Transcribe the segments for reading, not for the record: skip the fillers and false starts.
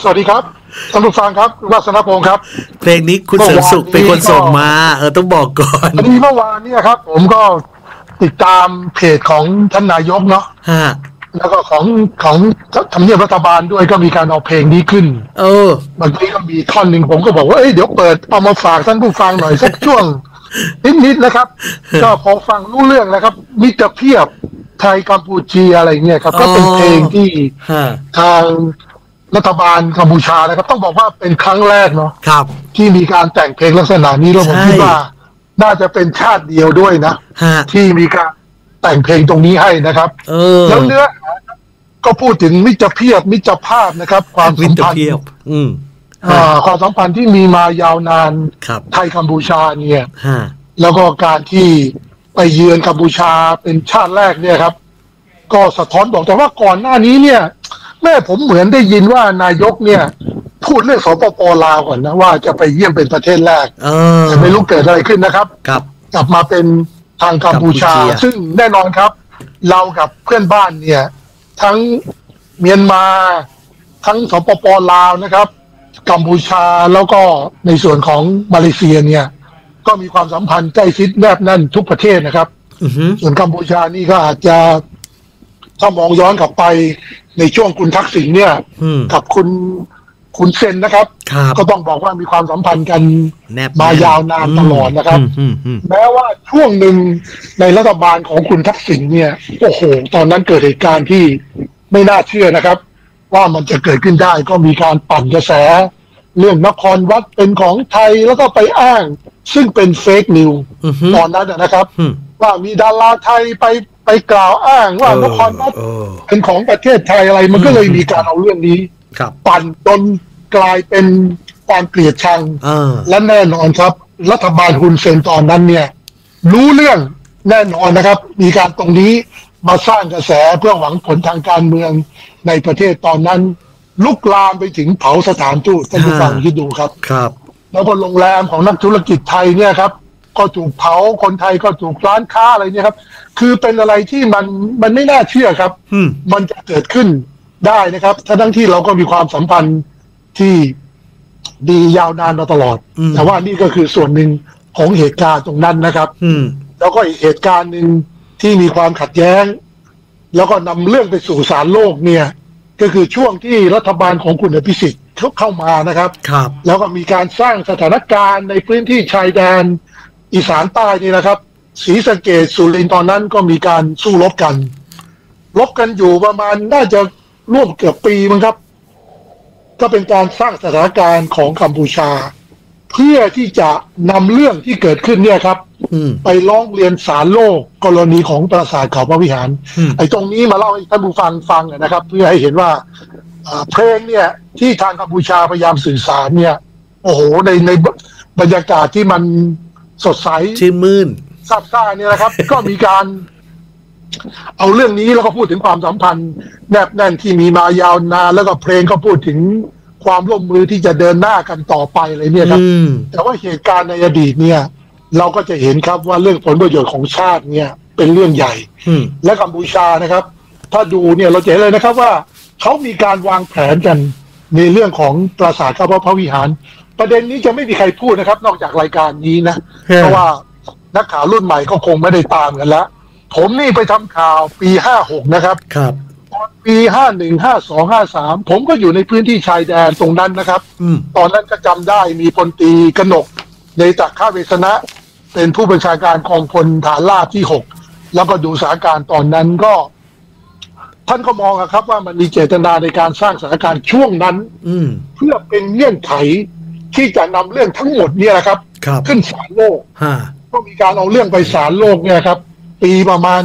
สวัสดีครับท่านผู้ฟังครับวัฒนพงศ์ครับเพลงนี้คุณเสริมสุขเป็นคนส่งมาต้องบอกก่อนอันนี้เมื่อวานเนี่ยครับผมก็ติดตามเพจของท่านนายกเนาะแล้วก็ของทำเนียบรัฐบาลด้วยก็มีการเอาเพลงนี้ขึ้นบางทีก็มีท่อนหนึ่งผมก็บอกว่าเดี๋ยวเปิดเอามาฝากท่านผู้ฟังหน่อยสักช่วงนิดนะครับก็พอฟังรู้เรื่องนะครับมิตรเพียบไทยกัมพูชีอะไรเงี้ยครับก็เป็นเพลงที่ทางรัฐบาลกัมพูชานะครับต้องบอกว่าเป็นครั้งแรกเนาะที่มีการแต่งเพลงลักษณะนี้แล้วผมคิดว่าน่าจะเป็นชาติเดียวด้วยนะที่มีการแต่งเพลงตรงนี้ให้นะครับแล้วเนื้อก็พูดถึงมิตรเพียบมิตรภาพนะครับความสัมพันธ์ความสัมพันธ์ที่มีมายาวนานไทยกัมพูชาเนี่ยแล้วก็การที่ไปเยือนกัมพูชาเป็นชาติแรกเนี่ยครับก็สะท้อนบอกแต่ว่าก่อนหน้านี้เนี่ยแม่ผมเหมือนได้ยินว่านายกเนี่ยพูดเรื่องสปป.ลาวก่อนนะว่าจะไปเยี่ยมเป็นประเทศแรกแต่ไม่รู้เกิดอะไรขึ้นนะครับกลับมาเป็นทางกัมพูชาซึ่งแน่นอนครับเรากับเพื่อนบ้านเนี่ยทั้งเมียนมาทั้งสปป.ลาวนะครับกัมพูชาแล้วก็ในส่วนของมาเลเซียเนี่ยก็มีความสัมพันธ์ใกล้ชิดแนบแน่นทุกประเทศนะครับส่วนกัมพูชานี่ก็อาจจะถ้ามองย้อนกลับไปในช่วงคุณทักษิณเนี่ยกับคุณเซนนะครับก็ต้องบอกว่ามีความสัมพันธ์กันมายาวนานตลอดนะครับแม้ว่าช่วงหนึ่งในรัฐบาลของคุณทักษิณเนี่ยโอ้โหตอนนั้นเกิดเหตุการณ์ที่ไม่น่าเชื่อนะครับว่ามันจะเกิดขึ้นได้ก็มีการปั่นกระแสเรื่องนครวัดเป็นของไทยแล้วก็ไปอ้างซึ่งเป็นเฟกนิวตอนนั้นนะครับว่ามีดาราไทยไปกล่าวอ้างว่านครวัดเป็นของประเทศไทยอะไรมันก็เลยมีการเอาเรื่องนี้ปั่นจนกลายเป็นความเกลียดชังและแน่นอนครับรัฐบาลฮุนเซนตอนนั้นเนี่ยรู้เรื่องแน่นอนนะครับมีการตรงนี้มาสร้างกระแสเพื่อหวังผลทางการเมืองในประเทศตอนนั้นลุกลามไปถึงเผาสถานทูตท่านผู้ฟังคิดดูครับแล้วก็โรงแรมของนักธุรกิจไทยเนี่ยครับก็ถูกเผาคนไทยก็ถูกร้านค้าอะไรเนี่ยครับคือเป็นอะไรที่มันไม่น่าเชื่อครับมันจะเกิดขึ้นได้นะครับทั้งที่เราก็มีความสัมพันธ์ที่ดียาวนานมาตลอดแต่ว่านี่ก็คือส่วนหนึ่งของเหตุการณ์ตรงนั้นนะครับแล้วก็อีกเหตุการณ์หนึ่งที่มีความขัดแย้งแล้วก็นำเรื่องไปสู่ศาลโลกเนี่ยก็คือช่วงที่รัฐบาลของคุณอภิสิทธิ์เข้ามานะครับแล้วก็มีการสร้างสถานการณ์ในพื้นที่ชายแดนอีสานใต้นี่นะครับศรีสะเกษสุรินทร์ตอนนั้นก็มีการสู้รบกันอยู่ประมาณน่าจะร่วมเกือบปีมั้งครับก็เป็นการสร้างสถานการณ์ของกัมพูชาเพื่อที่จะนำเรื่องที่เกิดขึ้นเนี่ยครับไปร้องเรียนศาลโลกกรณีของปราสาทเขาพระวิหารไอ้ตรงนี้มาเล่าให้ท่านผู้ฟังนะครับเพื่อให้เห็นว่าเพลงเนี่ยที่ทางกัมพูชาพยายามสื่อสารเนี่ยโอ้โหในบรรยากาศที่มันสดใสชื่นมื่นซาบซ่าเนี่ยนะครับ ก็มีการเอาเรื่องนี้แล้วก็พูดถึงความสัมพันธ์แนบแน่นที่มีมายาวนานแล้วก็เพลงก็พูดถึงความร่วมมือที่จะเดินหน้ากันต่อไปอะไรเนี่ยครับแต่ว่าเหตุการณ์ในอดีตเนี่ยเราก็จะเห็นครับว่าเรื่องผลประโยชน์ของชาติเนี่ยเป็นเรื่องใหญ่และกัมพูชานะครับถ้าดูเนี่ยเราจะเห็นเลยนะครับว่าเขามีการวางแผนกันในเรื่องของปราสาทเขาพระวิหารประเด็นนี้จะไม่มีใครพูดนะครับนอกจากรายการนี้นะเพราะว่านักข่าวรุ่นใหม่ก็คงไม่ได้ตามกันแล้วผมนี่ไปทำข่าวปี56นะครับตอนปี51 52 53ผมก็อยู่ในพื้นที่ชายแดนตรงนั้นนะครับตอนนั้นก็จำได้มีพลตรีกนกเนตักข้าเวสนะเป็นผู้บัญชาการกองพลฐานราบที่6แล้วก็ดูสถานการณ์ตอนนั้นก็ท่านก็มองครับว่ามันมีเจตนาในการสร้างสถานการณ์ช่วงนั้นเพื่อเป็นเงื่อนไขที่จะนำเรื่องทั้งหมดเนี่ยนะครับขึ้นศาลโลกก็มีการเอาเรื่องไปศาลโลกเนี่ยครับปีประมาณ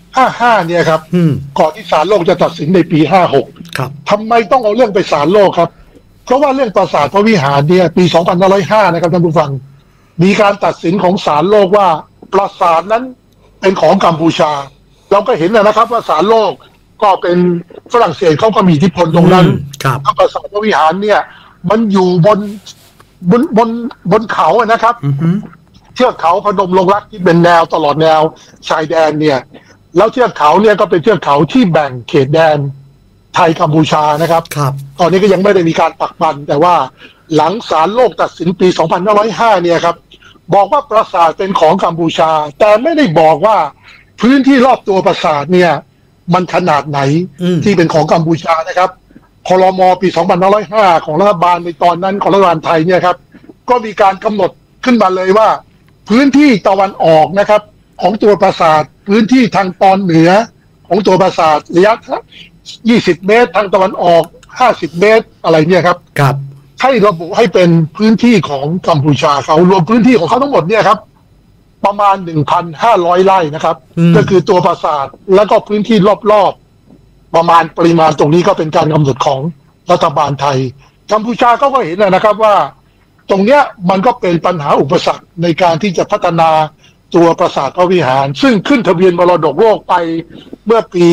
55เนี่ยครับก่อนที่ศาลโลกจะตัดสินในปี56ทำไมต้องเอาเรื่องไปศาลโลกครับเพราะว่าเรื่องปราสาทพระวิหารเนี่ยปี2505นะครับท่านผู้ฟังมีการตัดสินของศาลโลกว่าปราสาทนั้นเป็นของกัมพูชาเราก็เห็นนะครับว่าศาลโลกก็เป็นฝรั่งเศสเขาก็มีอิทธิพลตรงนั้นแล้วปราสาทพระวิหารเนี่ยมันอยู่บนเขาอะนะครับเทือกเขาพนมลงรักที่เป็นแนวตลอดแนวชายแดนเนี่ยแล้วเทือกเขาเนี่ยก็เป็นเทือกเขาที่แบ่งเขตแดนไทยกัมพูชานะครับตอนนี้ก็ยังไม่ได้มีการปักปันแต่ว่าหลังศาลโลกตัดสินปี2505เนี่ยครับบอกว่าปราสาทเป็นของกัมพูชาแต่ไม่ได้บอกว่าพื้นที่รอบตัวปราสาทเนี่ยมันขนาดไหนที่เป็นของกัมพูชานะครับครม.ปี2505ของรัฐบาลในตอนนั้นของรัฐบาลไทยเนี่ยครับก็มีการกำหนดขึ้นมาเลยว่าพื้นที่ตะวันออกนะครับของตัวปราสาทพื้นที่ทางตอนเหนือของตัวปราสาทระยะ20 เมตรทางตะวันออก50 เมตรอะไรเนี่ยครับให้ระบุให้เป็นพื้นที่ของกัมพูชาเขารวมพื้นที่ของเขาทั้งหมดเนี่ยครับประมาณ 1,500 ไร่นะครับก็คือตัวปราสาทแล้วก็พื้นที่รอบๆประมาณปริมาณตรงนี้ก็เป็นการกำหนดของรัฐบาลไทยกัมพูชาก็เห็นนะครับว่าตรงเนี้ยมันก็เป็นปัญหาอุปสรรคในการที่จะพัฒนาตัวปราสาทพระวิหารซึ่งขึ้นทะเบียนมรดกโลกไปเมื่อปี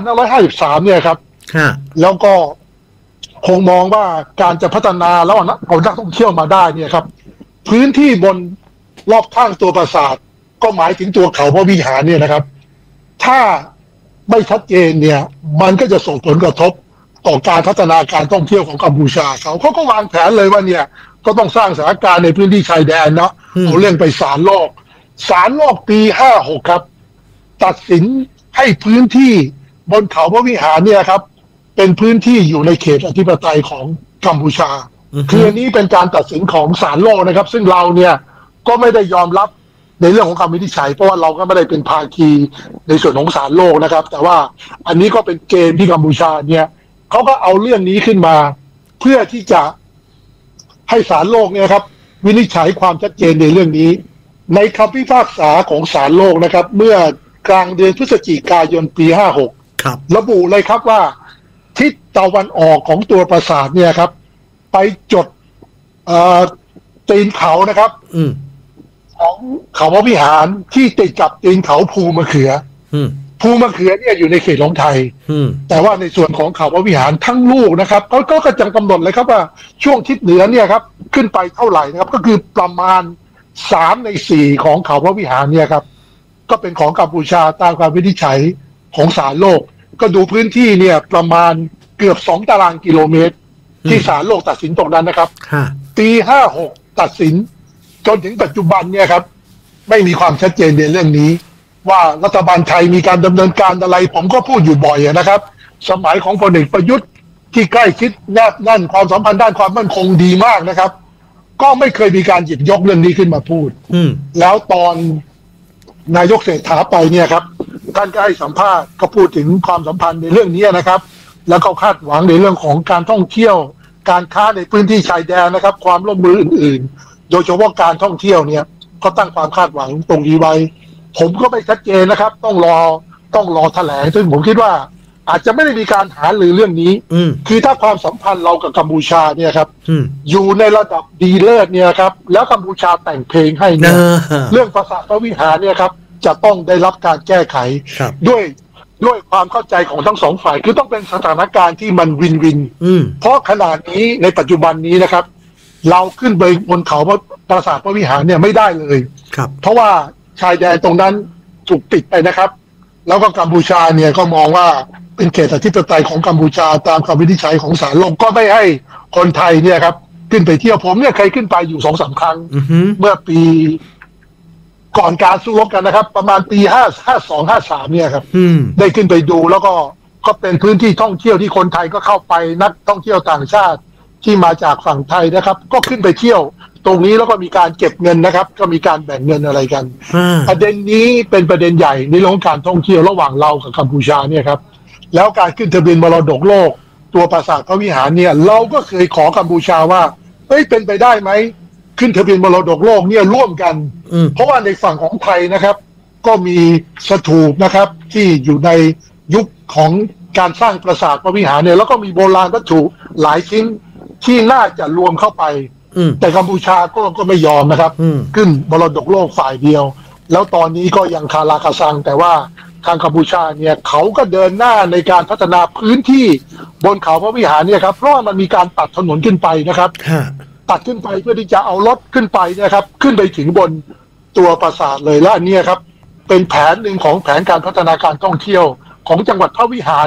2553เนี่ยครับแล้วก็คงมองว่าการจะพัฒนาแล้วเอานักท่องเที่ยวมาได้เนี่ยครับพื้นที่บนรอบข้างตัวปราสาทก็หมายถึงตัวเขาพระวิหารเนี่ยนะครับถ้าไม่ชัดเจนเนี่ยมันก็จะส่งผลกระทบต่อการพัฒนาการท่องเที่ยวของกัมพูชาเขาก็วางแผนเลยว่าเนี่ยก็ต้องสร้างสถานการณ์ในพื้นที่ชายแดนเนาะเอาเรื่องไปศาลโลกปี56ครับตัดสินให้พื้นที่บนเขาพระวิหารเนี่ยครับเป็นพื้นที่อยู่ในเขตอธิปไตยของกัมพูชาคืออันนี้เป็นการตัดสินของศาลโลกนะครับซึ่งเราเนี่ยก็ไม่ได้ยอมรับในเรื่องของคำวินิจฉัยเพราะว่าเราก็ไม่ได้เป็นภาคีในส่วนของศาลโลกนะครับแต่ว่าอันนี้ก็เป็นเกณฑ์ที่กัมพูชาเนี่ยเขาก็เอาเรื่องนี้ขึ้นมาเพื่อที่จะให้ศาลโลกเนี่ยครับวินิจฉัยความชัดเจนในเรื่องนี้ในคำพิพากษาของศาลโลกนะครับเมื่อกลางเดือนพฤศจิกายนปี56ระบุเลยครับว่าทิศตะวันออกของตัวปราสาทเนี่ยครับไปจดตีนเขานะครับของเขาพระวิหารที่ติดกับตีนเขาภูมะเขือภูมะเขือเนี่ยอยู่ในเขตของไทยแต่ว่าในส่วนของเขาพระวิหารทั้งลูกนะครับก็จะกำหนดเลยครับว่าช่วงทิศเหนือเนี่ยครับขึ้นไปเท่าไหร่นะครับก็คือประมาณ3 ใน 4ของเขาพระวิหารเนี่ยครับก็เป็นของกัมพูชาตามการวินิจฉัยของศาลโลกก็ดูพื้นที่เนี่ยประมาณเกือบ2 ตารางกิโลเมตรที่ศาลโลกตัดสินตรงนั้นนะครับปี56ตัดสินจนถึงปัจจุบันเนี่ยครับไม่มีความชัดเจนในเรื่องนี้ว่ารัฐบาลไทยมีการดำเนินการอะไรผมก็พูดอยู่บ่อยนะครับสมัยของพลเอกประยุทธ์ที่ใกล้ชิดแนบแน่นความสัมพันธ์ด้านความมั่นคงดีมากนะครับก็ไม่เคยมีการหยิบยกเรื่องนี้ขึ้นมาพูดแล้วตอนนายกเศรษฐาไปเนี่ยครับท่านก็ให้สัมภาษณ์ก็พูดถึงความสัมพันธ์ในเรื่องนี้นะครับแล้วก็คาดหวังในเรื่องของการท่องเที่ยวการค้าในพื้นที่ชายแดนนะครับความร่วมมืออื่นๆโดยเฉพาะการท่องเที่ยวเนี่ยก็ตั้งความคาดหวังตรงนี้ไว้ผมก็ไม่ชัดเจนนะครับต้องรอแถลงซึ่งผมคิดว่าอาจจะไม่ได้มีการหารือเรื่องนี้คือถ้าความสัมพันธ์เรากับกัมพูชาเนี่ยครับอยู่ในระดับดีเลิศเนี่ยครับแล้วกัมพูชาแต่งเพลงให้เนี่ยเรื่องปราสาทพระวิหารเนี่ยครับจะต้องได้รับการแก้ไขด้วยความเข้าใจของทั้งสองฝ่ายคือต้องเป็นสถานการณ์ที่มันวินวินเพราะขนาดนี้ในปัจจุบันนี้นะครับเราขึ้นไปบนเขาปราสาทพระวิหารเนี่ยไม่ได้เลยเพราะว่าชายแดนตรงนั้นถูกปิดไปนะครับแล้วก็กัมพูชาเนี่ยก็มองว่าเป็นเขตอธิปไตยของกัมพูชาตามคำวินิจฉัยของศาลโลกก็ไม่ให้คนไทยเนี่ยครับขึ้นไปเที่ยวผมเนี่ยเคยขึ้นไปอยู่2-3 ครั้งเมื่อปีก่อนการสู้รบกันนะครับประมาณปี52-53เนี่ยครับได้ขึ้นไปดูแล้วก็เป็นพื้นที่ท่องเที่ยวที่คนไทยก็เข้าไปนักท่องเที่ยวต่างชาติที่มาจากฝั่งไทยนะครับก็ขึ้นไปเที่ยวตรงนี้แล้วก็มีการเก็บเงินนะครับก็มีการแบ่งเงินอะไรกันประเด็นนี้เป็นประเด็นใหญ่ในเรื่องการท่องเที่ยวระหว่างเรากับกัมพูชาเนี่ยครับแล้วการขึ้นทะเบียนมรดกโลกตัวปราสาทพระวิหารเนี่ยเราก็เคยขอกัมพูชาว่าเป็นไปได้ไหมขึ้นทะเบียนมรดกโลกเนี่ยร่วมกันเพราะว่าในฝั่งของไทยนะครับก็มีสถูปนะครับที่อยู่ในยุคของการสร้างปราสาทพระวิหารเนี่ยแล้วก็มีโบราณวัตถุหลายชิ้นที่น่าจะรวมเข้าไปแต่กัมพูชาก็ไม่ยอมนะครับขึ้นมรดกโลกฝ่ายเดียวแล้วตอนนี้ก็ยังคาราคาซังแต่ว่าทางกัมพูชาเนี่ยเขาก็เดินหน้าในการพัฒนาพื้นที่บนเขาพระวิหารเนี่ยครับเพราะว่ามันมีการตัดถนนขึ้นไปนะครับตัดขึ้นไปเพื่อที่จะเอารถขึ้นไปนะครับขึ้นไปถึงบนตัวปราสาทเลยและอันนี้ครับเป็นแผนหนึ่งของแผนการพัฒนาการท่องเที่ยวของจังหวัดพระวิหาร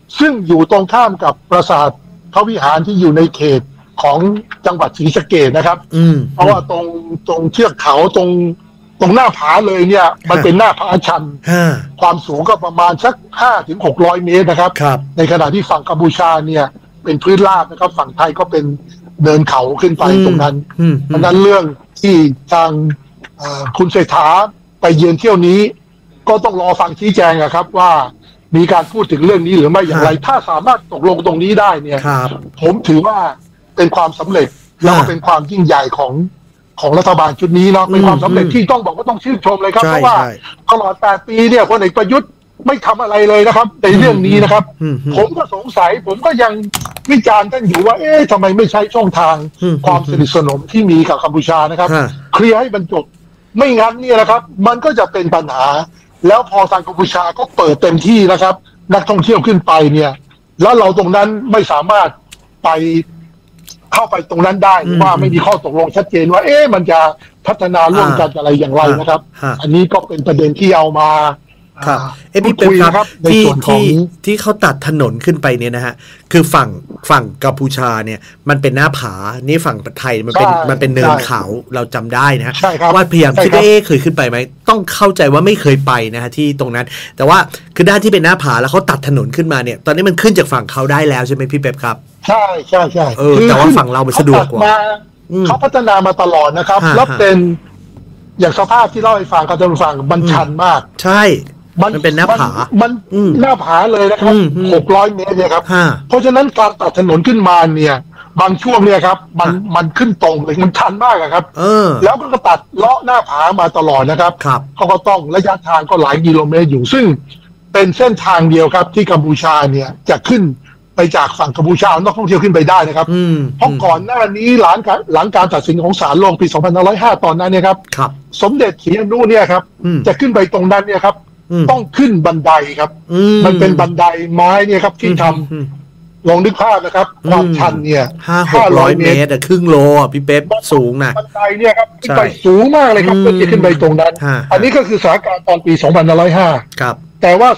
ซึ่งอยู่ตรงข้ามกับปราสาทพระวิหารที่อยู่ในเขตของจังหวัดศรีสะเกษนะครับเพราะว่าตรงเทือกเขาตรงหน้าผาเลยเนี่ยมันเป็นหน้าผาชันความสูงก็ประมาณสัก500-600 เมตรนะครับในขณะที่ฝั่งกัมพูชาเนี่ยเป็นพื้นราบนะครับฝั่งไทยก็เป็นเดินเขาขึ้นไปตรงนั้นเพราะนั้นเรื่องที่ทางคุณเศรษฐาไปเยือนเที่ยวนี้ก็ต้องรอฟังชี้แจงครับว่ามีการพูดถึงเรื่องนี้หรือไม่อย่างไรถ้าสามารถตกลงตรงนี้ได้เนี่ยผมถือว่าเป็นความสำเร็จแล้วก็เป็นความยิ่งใหญ่ของรัฐบาลชุดนี้เนาะเป็นความสำเร็จที่ต้องบอกว่าต้องชื่นชมเลยครับเพราะว่าตลอด8 ปีเนี่ยพลเอกประยุทธ์ไม่ทำอะไรเลยนะครับในเรื่องนี้นะครับผมก็สงสัยผมก็ยังวิจารณ์ท่านอยู่ว่าทำไมไม่ใช้ช่องทางความสนิทสนมที่มีกับกัมพูชานะครับเคลียร์ให้มันจบไม่งั้นเนี่ยนะครับมันก็จะเป็นปัญหาแล้วพอทางกัมพูชาก็เปิดเต็มที่นะครับนักท่องเที่ยวขึ้นไปเนี่ยแล้วเราตรงนั้นไม่สามารถไปเข้าไปตรงนั้นได้ว่าไม่มีข้อตกลงชัดเจนว่ามันจะพัฒนาร่วมกันอะไรอย่างไรนะครับอันนี้ก็เป็นประเด็นที่เอามาครับพี่เป็นครับที่เขาตัดถนนขึ้นไปเนี่ยนะฮะคือฝั่งกัมพูชาเนี่ยมันเป็นหน้าผานี่ฝั่งไทยมันเป็นเนินเขาเราจำได้นะว่าพยายามคิดว่าเคยขึ้นไปไหมต้องเข้าใจว่าไม่เคยไปนะฮะที่ตรงนั้นแต่ว่าคือด้านที่เป็นหน้าผาแล้วเขาตัดถนนขึ้นมาเนี่ยตอนนี้มันขึ้นจากฝั่งเขาได้แล้วใช่ไหมพี่เป๊ปครับใช่แต่ว่าฝั่งเรามันสะดวกกว่าเขาพัฒนามาตลอดนะครับแล้วเป็นอย่างสภาพที่เล่าให้ฟังเขาจะฟังมันชันมากใช่มันเป็นหน้าผามันหน้าผาเลยนะครับ600 เมตรเนี่ยครับเพราะฉะนั้นการตัดถนนขึ้นมาเนี่ยบางช่วงเนี่ยครับมันขึ้นตรงเลยมันชันมากครับแล้วก็ตัดเลาะหน้าผามาตลอดนะครับเขาก็ต้องระยะทางก็หลายกิโลเมตรอยู่ซึ่งเป็นเส้นทางเดียวครับที่กัมพูชาเนี่ยจะขึ้นไปจากฝั่งกัมพูชานักท่องเที่ยวขึ้นไปได้นะครับเพราะก่อนหน้านี้หลังการตัดสินของศาลโลกปี2505ตอนนั้นเนี่ยครับสมเด็จศรีอนุเนี่ยครับจะขึ้นไปตรงนั้นเนี่ยครับต้องขึ้นบันไดครับมันเป็นบันไดไม้เนี่ยครับที่ทำลองนึกภาพนะครับความชันเนี่ย 500-600 เมตรครึ่งโลพี่เป๊ปสูงนะบันไดเนี่ยครับขึ้นไปสูงมากเลยครับเพื่อจะขึ้นไปตรงนั้นอันนี้ก็คือสถานการณ์ตอนปี2505 ครับแต่ว่า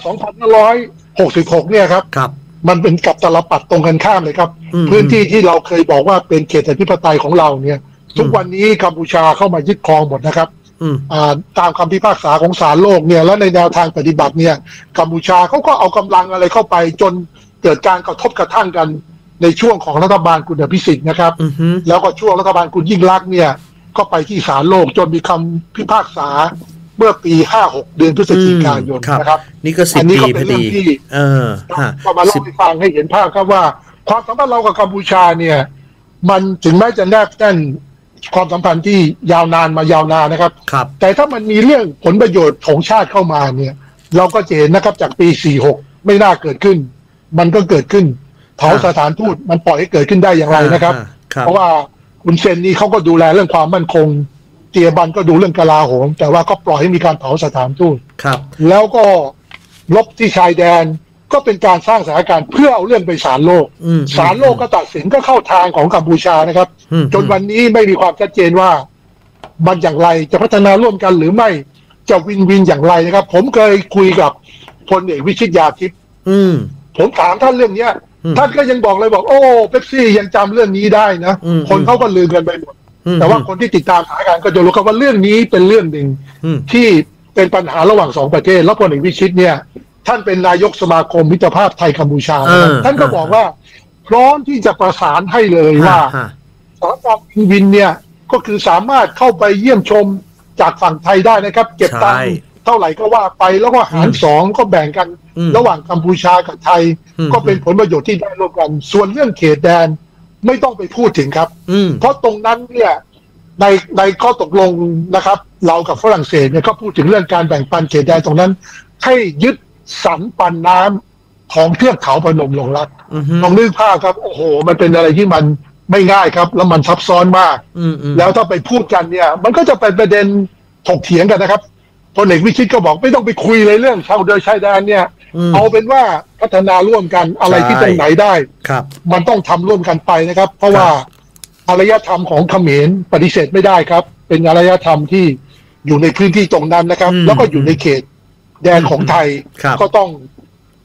2566เนี่ยครับมันเป็นกับตลปัดตรงกันข้ามเลยครับพื้นที่ที่เราเคยบอกว่าเป็นเขตอธิปไตยของเราเนี่ยทุกวันนี้กัมพูชาเข้ามายึดครองหมดนะครับตามคำพิพากษาของศาลโลกเนี่ยและในแนวทางปฏิบัติเนี่ยกัมพูชาเขาก็เอากำลังอะไรเข้าไปจนเกิดการกระทบกระทั่งกันในช่วงของรัฐบาลคุณอภิสิทธิ์นะครับแล้วก็ช่วงรัฐบาลคุณยิ่งลักษณ์เนี่ยก็ไปที่ศาลโลกจนมีคำพิพากษาเมื่อปี56เดือนพฤศจิกายนนะครับนี่ก็10 ปีพอดีก็มาเล่าให้ฟังให้เห็นภาพครับว่าความสัมพันธ์เรากับกัมพูชาเนี่ยมันถึงแม้จะแนบแน่นความสัมพันธ์ที่ยาวนานนะครับแต่ถ้ามันมีเรื่องผลประโยชน์ของชาติเข้ามาเนี่ยเราก็จะเห็นนะครับจากปี46ไม่น่าเกิดขึ้นมันก็เกิดขึ้นเผาสถานทูตมันปล่อยให้เกิดขึ้นได้อย่างไรนะครับเพราะว่าคุณเซนนี่เขาก็ดูแลเรื่องความมั่นคงเตียบันก็ดูเรื่องกลาโหมแต่ว่าก็ปล่อยให้มีการเผาสถานทูตแล้วก็รบที่ชายแดนก็เป็นการสร้างสถานการณ์เพื่อเอาเรื่องไปศาลโลกศาลโลกก็ตัดสินก็เข้าทางของกัมพูชานะครับจนวันนี้ไม่มีความชัดเจนว่ามันอย่างไรจะพัฒนาร่วมกันหรือไม่จะวินอย่างไรนะครับผมเคยคุยกับพลเอกวิชิตยาทิพย์ผมถามท่านเรื่องเนี้ยท่านก็ยังบอกเลยบอกโอ้เป๊ปซี่ยังจำเรื่องนี้ได้นะคนเขาก็ลืมกันไปหมดแต่ว่าคนที่ติดตามสถานการณ์ก็จะรู้ครับว่าเรื่องนี้เป็นเรื่องหนึ่งที่เป็นปัญหาระหว่าง2 ประเทศแล้วพลเอกวิชิตเนี่ยท่านเป็นนายกสมาคมมิตรภาพไทยกัมพูชาท่านก็บอกว่าพร้อมที่จะประสานให้เลยว่าสถานการณ์วินเนี่ยก็คือสามารถเข้าไปเยี่ยมชมจากฝั่งไทยได้นะครับเก็บตังค์เท่าไหร่ก็ว่าไปแล้วก็หาร2ก็แบ่งกันระหว่างกัมพูชากับไทยก็เป็นผลประโยชน์ที่ได้ร่วมกันส่วนเรื่องเขตแดนไม่ต้องไปพูดถึงครับเพราะตรงนั้นเนี่ยในข้อตกลงนะครับเรากับฝรั่งเศสเนี่ยก็พูดถึงเรื่องการแบ่งปันเขตแดนตรงนั้นให้ยึดสรรปันน้ำของเทือกเขาพนมลงรัฐลองนึกภาพครับโอ้โหมันเป็นอะไรที่มันไม่ง่ายครับแล้วมันซับซ้อนมากแล้วถ้าไปพูดกันเนี่ยมันก็จะเป็นประเด็นถกเถียงกันนะครับพลเอกวิชิตก็บอกไม่ต้องไปคุยเลยเรื่องชาวเดินชายแดนเนี่ยเอาเป็นว่าพัฒนาร่วมกันอะไรที่ตรงไหนได้มันต้องทำร่วมกันไปนะครับเพราะว่าอารยธรรมของเขมรปฏิเสธไม่ได้ครับเป็นอารยธรรมที่อยู่ในพื้นที่ตรงนั้นนะครับแล้วก็อยู่ในเขตแดนของไทยก็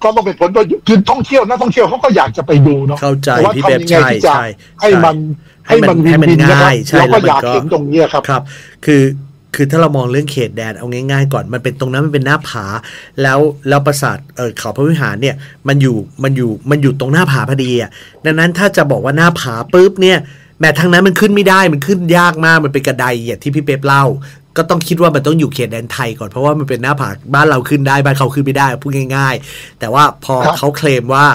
ก็ต้องเป็นผลประโยชน์คือท่องเที่ยวนักท่องเที่ยวเขาก็อยากจะไปดูเนาะเข้าใจว่าทำยังไงที่จะให้มันวินนะครับแล้วก็อยากเห็นตรงนี้ครับคือถ้าเรามองเรื่องเขตแดนเอาง่ายๆก่อนมันเป็นตรงนั้นมันเป็นหน้าผาแล้วปราสาทเขาพระวิหารเนี่ยมันอยู่ตรงหน้าผาพอดีอ่ะดังนั้นถ้าจะบอกว่าหน้าผาปุ๊บเนี่ยแม้ทางนั้นมันขึ้นไม่ได้มันขึ้นยากมากมันเป็นกระไดอย่างที่พี่เป๊ปเล่าก็ต้องคิดว่ามันต้องอยู่เขตแดนไทยก่อนเพราะว่ามันเป็นหน้าผาบ้านเราขึ้นได้บ้านเขาขึ้นไม่ได้พูดง่ายๆแต่ว่าพอเขาเคลมว่า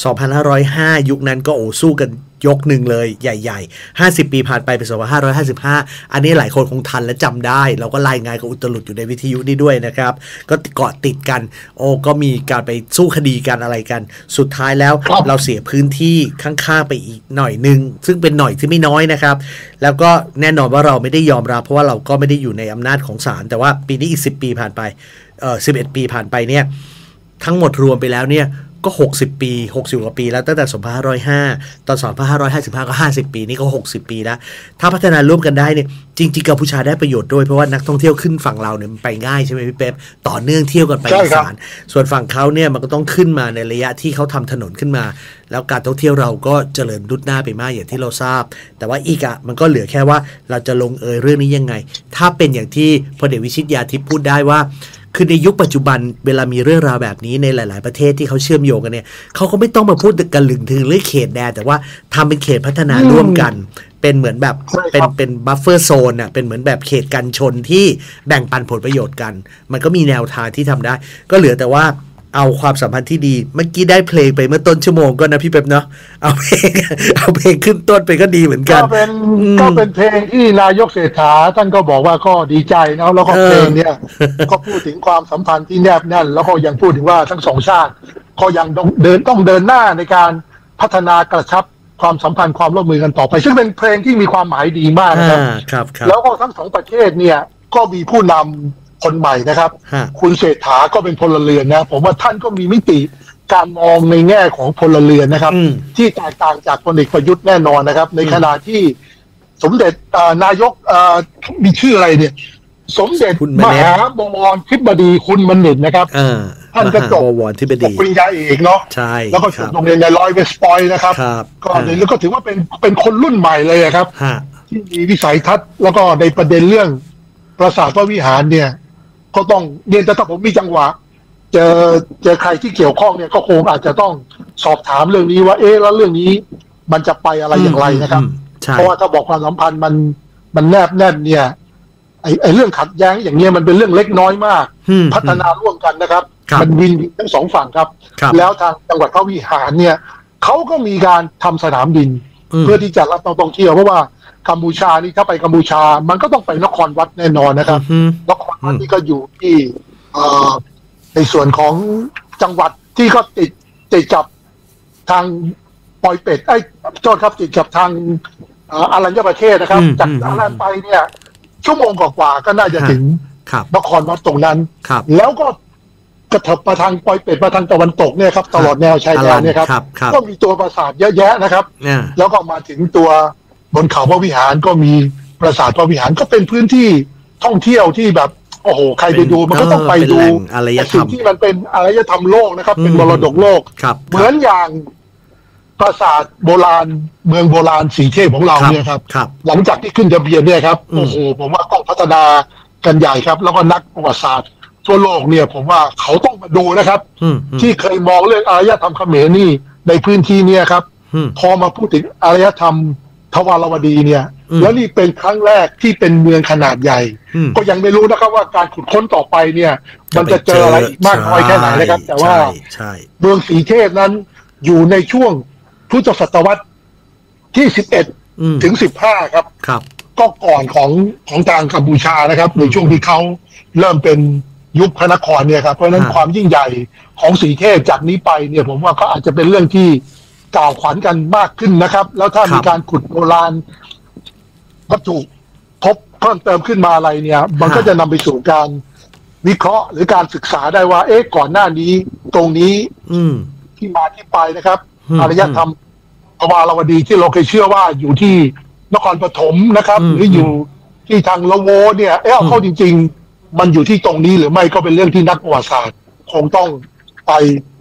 2505ยุคนั้นก็สู้กันยกหนึ่งเลยใหญ่ๆ50 ปีผ่านไปเป็น2555อันนี้หลายคนคงทันและจำได้เราก็รายงานกับอุตลุดอยู่ในวิทยุนี่ด้วยนะครับก็เกาะติดกันก็มีการไปสู้คดีกันอะไรกันสุดท้ายแล้วเราเสียพื้นที่ข้างๆไปอีกหน่อยนึงซึ่งเป็นหน่อยที่ไม่น้อยนะครับแล้วก็แน่นอนว่าเราไม่ได้ยอมรับเพราะว่าเราก็ไม่ได้อยู่ในอำนาจของศาลแต่ว่าปีนี้อีก10 ปีผ่านไป11 ปีผ่านไปเนี่ยทั้งหมดรวมไปแล้วเนี่ยก็60 ปี60 กว่าปีแล้วตั้งแต่2505ตอน2555ก็50 ปีนี่ก็60 ปีแล้วถ้าพัฒนาร่วมกันได้เนี่ยจริงๆกัมพูชาได้ประโยชน์ด้วยเพราะว่านักท่องเที่ยวขึ้นฝั่งเราเนี่ยมันไปง่ายใช่ไหมพี่เป๊ปต่อเนื่องเที่ยวกันไปอีสานส่วนฝั่งเขาเนี่ยมันก็ต้องขึ้นมาในระยะที่เขาทำถนนขึ้นมาแล้วการท่องเที่ยวเราก็เจริญรุดหน้าไปมากอย่างที่เราทราบแต่ว่าอีกอะมันก็เหลือแค่ว่าเราจะลงเอยเรื่องนี้ยังไงถ้าเป็นอย่างที่พลเอกวิชิต ยาธิปพูดได้ว่าคือในยุคปัจจุบันเวลามีเรื่องราวแบบนี้ในหลายๆประเทศที่เขาเชื่อมโยงกันเนี่ยเขาก็ไม่ต้องมาพูดกันลึงถึงเรื่องเขตแดนแต่ว่าทำเป็นเขตพัฒนาร่วมกันเป็นเหมือนแบบเป็นบัฟเฟอร์โซนอ่ะเป็นเหมือนแบบเขตกันชนที่แบ่งปันผลประโยชน์กันมันก็มีแนวทางที่ทำได้ก็เหลือแต่ว่าเอาความสัมพันธ์ที่ดีเมื่อกี้ได้เพลงไปเมื่อต้นชั่วโมงก็นะพี่เป๊ปเนาะเอาเพลงขึ้นต้นไปก็ดีเหมือนกันก็เป็นเพลงที่นายกเศรษฐาท่านก็บอกว่าก็ดีใจนะแล้วก็เพลงเนี่ยก็พูดถึงความสัมพันธ์ที่แนบแน่นแล้วก็ยังพูดถึงว่าทั้งสองชาติก็ยังต้องเดินหน้าในการพัฒนากระชับความสัมพันธ์ความร่วมมือกันต่อไปซึ่งเป็นเพลงที่มีความหมายดีมากนะครับแล้วก็ทั้งสองประเทศเนี่ยก็มีผู้นำคนใหม่นะครับคุณเศรษฐาก็เป็นพลเรือนนะผมว่าท่านก็มีมิติการมองในแง่ของพลเรือนนะครับที่แตกต่างจากพลเอกประยุทธ์แน่นอนนะครับในขณะที่สมเด็จนายกมีชื่ออะไรเนี่ยสมเด็จมหาบวรธิบดีคุณมณิตนะครับท่านก็จบปริญญาเอกเนาะแล้วก็จบโรงเรียนในร้อยเวสต์พอยต์นะครับก็เลยแล้วก็ถือว่าเป็นคนรุ่นใหม่เลยครับที่มีวิสัยทัศน์แล้วก็ในประเด็นเรื่องปราสาทพระวิหารเนี่ยก็ต้องเรียนแต่ถ้าผมมีจังหวะเจอใครที่เกี่ยวข้องเนี่ยก็คงอาจจะต้องสอบถามเรื่องนี้ว่าแล้วเรื่องนี้มันจะไปอะไรอย่างไรนะครับเพราะว่าถ้าบอกความสัมพันธ์มันแนบแน่นเนี่ยไอ้เรื่องขัดแย้งอย่างเงี้ยมันเป็นเรื่องเล็กน้อยมากพัฒนาร่วมกันนะครับมันวินทั้งสองฝั่งครับแล้วทางจังหวัดพระวิหารเนี่ยเขาก็มีการทำสนามบินเพื่อที่จะรับนักท่องเที่ยวเพราะว่ากัมพูชานี่ถ้าไปกัมพูชามันก็ต้องไปนครวัดแน่นอนนะครับนครวัดนี่ก็อยู่ที่ในส่วนของจังหวัดที่ก็ติดกับทางปอยเป็ดโทษครับติดกับทางอรัญญประเทศนะครับจากอรัญไปเนี่ยชั่วโมงกว่าก็น่าจะถึงนครวัดตรงนั้นแล้วก็กระเถิบมาทางปอยเป็ดมาทางตะวันตกเนี่ยครับตลอดแนวชายแดนเนี่ยครับก็มีตัวปราสาทเยอะแยะนะครับแล้วก็มาถึงตัวบนเขาพระวิหารก็มีปราสาทพระวิหารก็เป็นพื้นที่ท่องเที่ยวที่แบบโอ้โหใครไปดูมันก็ต้องไปดูสิ่งที่มันเป็นอารยธรรมโลกนะครับเป็นมรดกโลกเหมือนอย่างปราสาทโบราณเมืองโบราณสีเทพของเราเนี่ยครับหลังจากที่ขึ้นทะเบียนเนี่ยครับโอ้โหผมว่าต้องพัฒนากันใหญ่ครับแล้วก็นักประวัติศาสตร์ทั่วโลกเนี่ยผมว่าเขาต้องมาดูนะครับที่เคยมองเรื่องอารยธรรมเขมรนี่ในพื้นที่เนี่ยครับพอมาพูดถึงอารยธรรมทวารวดีเนี่ยแล้วนี่เป็นครั้งแรกที่เป็นเมืองขนาดใหญ่ก็ยังไม่รู้นะครับว่าการขุดค้นต่อไปเนี่ยมันจะเจออะไรมากน้อยแค่ไหนนะครับแต่ว่าเมืองสีเทพนั้นอยู่ในช่วงพุทธศตวรรษที่11ถึง15ครับก็ก่อนของทางกัมพูชานะครับในช่วงที่เขาเริ่มเป็นยุคพระนครเนี่ยครับเพราะฉะนั้นความยิ่งใหญ่ของสีเทพจากนี้ไปเนี่ยผมว่าก็อาจจะเป็นเรื่องที่กล่าวขวัญกันมากขึ้นนะครับแล้วถ้ามีการขุดโบราณวัตถุพบเพิ่มเติมขึ้นมาอะไรเนี่ยมันก็จะนำไปสู่การวิเคราะห์หรือการศึกษาได้ว่าก่อนหน้านี้ตรงนี้ที่มาที่ไปนะครับอารยธรรมทวารวดีที่เราเคยเชื่อว่าอยู่ที่นครปฐมนะครับหรืออยู่ที่ทางละโวเนี่ยเอาเข้าจริงๆมันอยู่ที่ตรงนี้หรือไม่ก็เป็นเรื่องที่นักประวัติศาสตร์คงต้องไป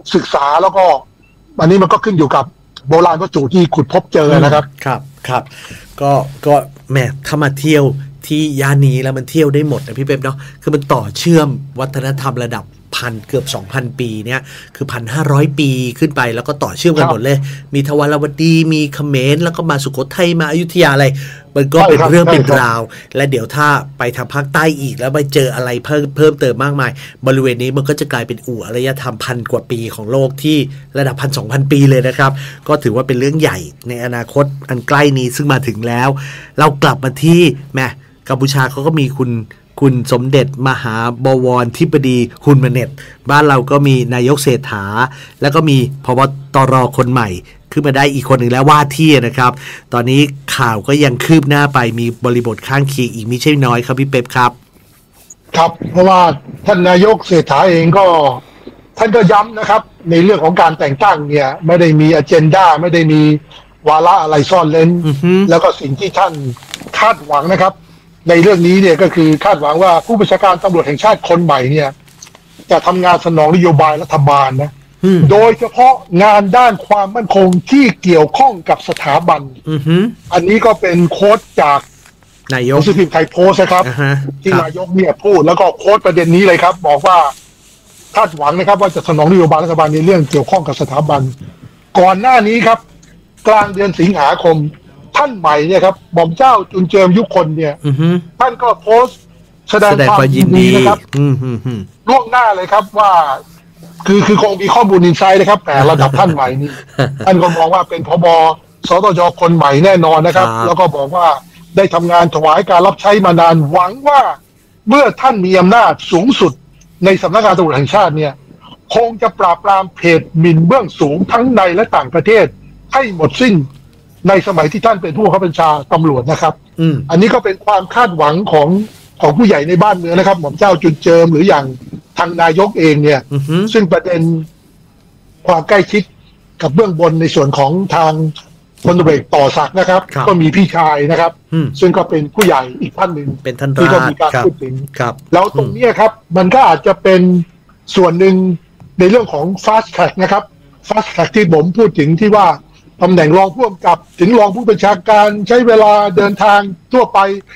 ศึกษาแล้วก็อันนี้มันก็ขึ้นอยู่กับโบราณวัตถุที่ขุดพบเจอนะครับครับก็แหมถ้ามาเที่ยวที่ย่านนี้แล้วมันเที่ยวได้หมดนะพี่เป๊ปเนาะคือมันต่อเชื่อมวัฒนธรรมระดับเกือบ 2,000 ปีเนี่ยคือ 1,500 ปีขึ้นไปแล้วก็ต่อเชื่อมกันหมดเลยมีทวารวดีมีเขมรแล้วก็มาสุโขทัยมาอยุธยาอะไรมันก็เป็นเรื่องเป็นราวและเดี๋ยวถ้าไปทางภาคใต้อีกแล้วไปเจออะไรเพิ่มเติมมากมายบริเวณนี้มันก็จะกลายเป็นอู่อารยธรรม1,000 กว่าปีของโลกที่ระดับ 1,000-2,000 ปีเลยนะครับก็ถือว่าเป็นเรื่องใหญ่ในอนาคตอันใกล้นี้ซึ่งมาถึงแล้วเรากลับมาที่แม่กัมพูชาเขาก็มีคุณสมเด็จมหาบวรธิบดีฮุนมาเน็ตบ้านเราก็มีนายกเศรษฐาแล้วก็มีพบตรคนใหม่ขึ้นมาได้อีกคนหนึ่งแล้วว่าที่นะครับตอนนี้ข่าวก็ยังคืบหน้าไปมีบริบทข้างเคียงอีกมิใช่น้อยครับพี่เป๊ปครับครับเพราะว่าท่านนายกเศรษฐาเองก็ท่านก็ย้ำนะครับในเรื่องของการแต่งตั้งเนี่ยไม่ได้มีอเจนดาไม่ได้มีวาระอะไรซ่อนเร้นแล้วก็สิ่งที่ท่านคาดหวังนะครับในเรื่องนี้เนี่ยก็คือคาดหวังว่าผู้บัญชาการตำรวจแห่งชาติคนใหม่เนี่ยจะทำงานสนองนโยบายรัฐบาลนะโดยเฉพาะงานด้านความมั่นคงที่เกี่ยวข้องกับสถาบันอันนี้ก็เป็นโค้ดจากนายกสุพิมพ์ไทยโพสต์นะครับที่นายกเนี่ยพูดแล้วก็โค้ดประเด็นนี้เลยครับบอกว่าคาดหวังนะครับว่าจะสนองนโยบายรัฐบาลในเรื่องเกี่ยวข้องกับสถาบันก่อนหน้านี้ครับกลางเดือนสิงหาคมท่านใหม่เนี่ยครับหม่อมเจ้าจุนเจิมยุคนเนี่ยท่านก็โพสต์แสดงความยินดีนะครับล่วงหน้าเลยครับว่าคือคงมีข้อมูลอินไซด์นะครับแต่ระดับท่านใหม่นี่ท่านก็มองว่าเป็นผบ.สตจ.คนใหม่แน่นอนนะครับแล้วก็บอกว่าได้ทำงานถวายการรับใช้มานานหวังว่าเมื่อท่านมีอำนาจสูงสุดในสำนักงานตำรวจแห่งชาติเนี่ยคงจะปราบปรามเพจหมิ่นเบื้องสูงทั้งในและต่างประเทศให้หมดสิ้นในสมัยที่ท่านเป็นผู้บังคับบัญชาตำรวจนะครับอันนี้ก็เป็นความคาดหวังของผู้ใหญ่ในบ้านเมืองนะครับหม่อมเจ้าจุนเจิมหรืออย่างทางนายกเองเนี่ยซึ่งประเด็นความใกล้ชิดกับเบื้องบนในส่วนของทางพลตำรวจต่อศักดิ์นะครับก็มีพี่ชายนะครับซึ่งก็เป็นผู้ใหญ่อีกท่านหนึ่งที่ก็มีการพูดถึงแล้วตรงนี้ครับมันก็อาจจะเป็นส่วนหนึ่งในเรื่องของ fast track นะครับ fast track ที่ผมพูดถึงที่ว่าตำแหน่งรองผู้กำกับถึงรองผู้บัญชาการใช้เวลาเดินทางทั่วไป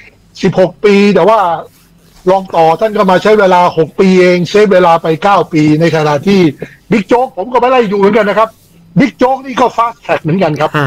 16 ปีแต่ว่ารองต่อท่านก็มาใช้เวลา6 ปีเองเซฟเวลาไป9 ปีในขณะที่บิ๊กโจ๊กผมก็ไม่ได้อยู่เหมือนกันนะครับบิ๊กโจ๊กนี่ก็ fast track เหมือนกันครับ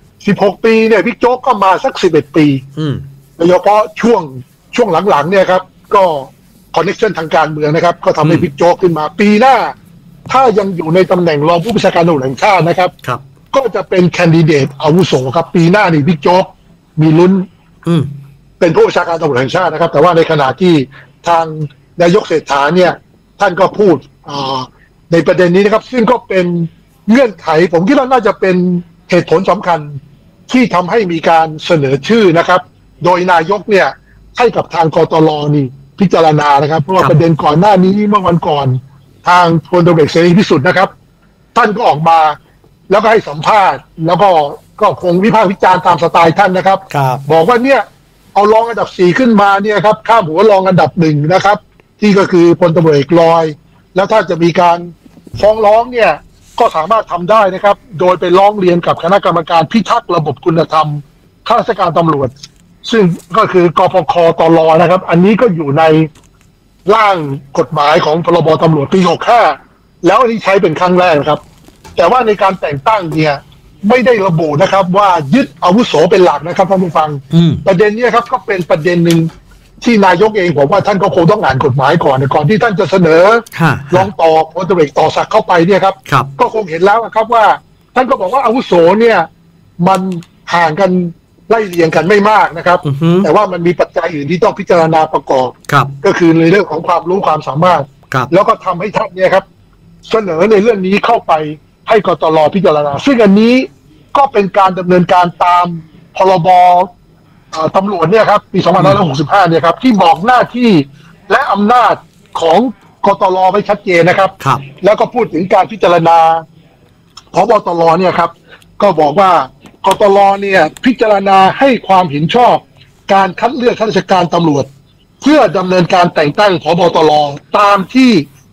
16 ปีเนี่ยบิ๊กโจ๊กก็มาสัก11 ปีโดยเฉพาะช่วงหลังๆเนี่ยครับก็คอนเนคชั่นทางการเมืองนะครับก็ทำให้บิ๊กโจ๊กขึ้นมาปีหน้าถ้ายังอยู่ในตำแหน่งรองผู้บัญชาการตำรวจแห่งชาตินะครับก็จะเป็นแคนดิเดตอาวุโสครับปีหน้านี่บิ๊กโจ๊กมีลุ้นเป็นผู้บัญชาการตำรวจแห่งชาตินะครับแต่ว่าในขณะที่ทางนายกเศรษฐาเนี่ยท่านก็พูดในประเด็นนี้นะครับซึ่งก็เป็นเงื่อนไขผมคิดว่าน่าจะเป็นเหตุผลสำคัญที่ทำให้มีการเสนอชื่อนะครับโดยนายกเนี่ยให้กับทางกตล.นี่พิจารณานะครับเพราะว่าประเด็นก่อนหน้านี้เมื่อวันก่อนทางพลตำรวจเอกเสรีพิสุทธิ์นะครับท่านก็ออกมาแล้วก็ให้สัมภาษณ์แล้วก็คงวิพากษ์วิจารณ์ตามสไตล์ท่านนะครับบอกว่าเนี่ยเอารองอันดับ4ขึ้นมาเนี่ยครับข้ามหัวรองอันดับ1นะครับที่ก็คือพลตำรวจเอกลอยแล้วถ้าจะมีการฟ้องร้องเนี่ยก็สามารถทำได้นะครับโดยไปร้องเรียนกับคณะกรรมการพิทักษ์ระบบคุณธรรมข้าราชการตำรวจซึ่งก็คือกปคตลนะครับอันนี้ก็อยู่ในร่างกฎหมายของพรบตำรวจปี65แล้วอันนี้ใช้เป็นครั้งแรกครับแต่ว่าในการแต่งตั้งเนี่ยไม่ได้ระบุนะครับว่ายึดอาวุโสเป็นหลักนะครับท่านผู้ฟังประเด็นนี้ครับก็เป็นประเด็นหนึ่งที่นายกเองผมว่าท่านก็คงต้องอ่านกฎหมายก่อนที่ท่านจะเสนอรองต่อพลตำรวจต่อศักดิ์เข้าไปเนี่ยครับก็คงเห็นแล้วครับว่าท่านก็บอกว่าอาวุโสเนี่ยมันห่างกันไล่เรียงกันไม่มากนะครับแต่ว่ามันมีปัจจัยอื่นที่ต้องพิจารณาประกอบก็คือในเรื่องของความรู้ความสามารถแล้วก็ทำให้ท่านเนี่ยครับเสนอในเรื่องนี้เข้าไปให้กตล.พิจารณาซึ่งอันนี้ก็เป็นการดำเนินการตามพรบตำรวจเนี่ยครับปี2565เนี่ยครับที่บอกหน้าที่และอำนาจของกตล.ไว้ชัดเจนนะครับแล้วก็พูดถึงการพิจารณาผบ.ตร.เนี่ยครับก็บอกว่ากตล.เนี่ยพิจารณาให้ความเห็นชอบการคัดเลือกข้าราชการตำรวจเพื่อดำเนินการแต่งตั้งผบ.ตร.ตามที่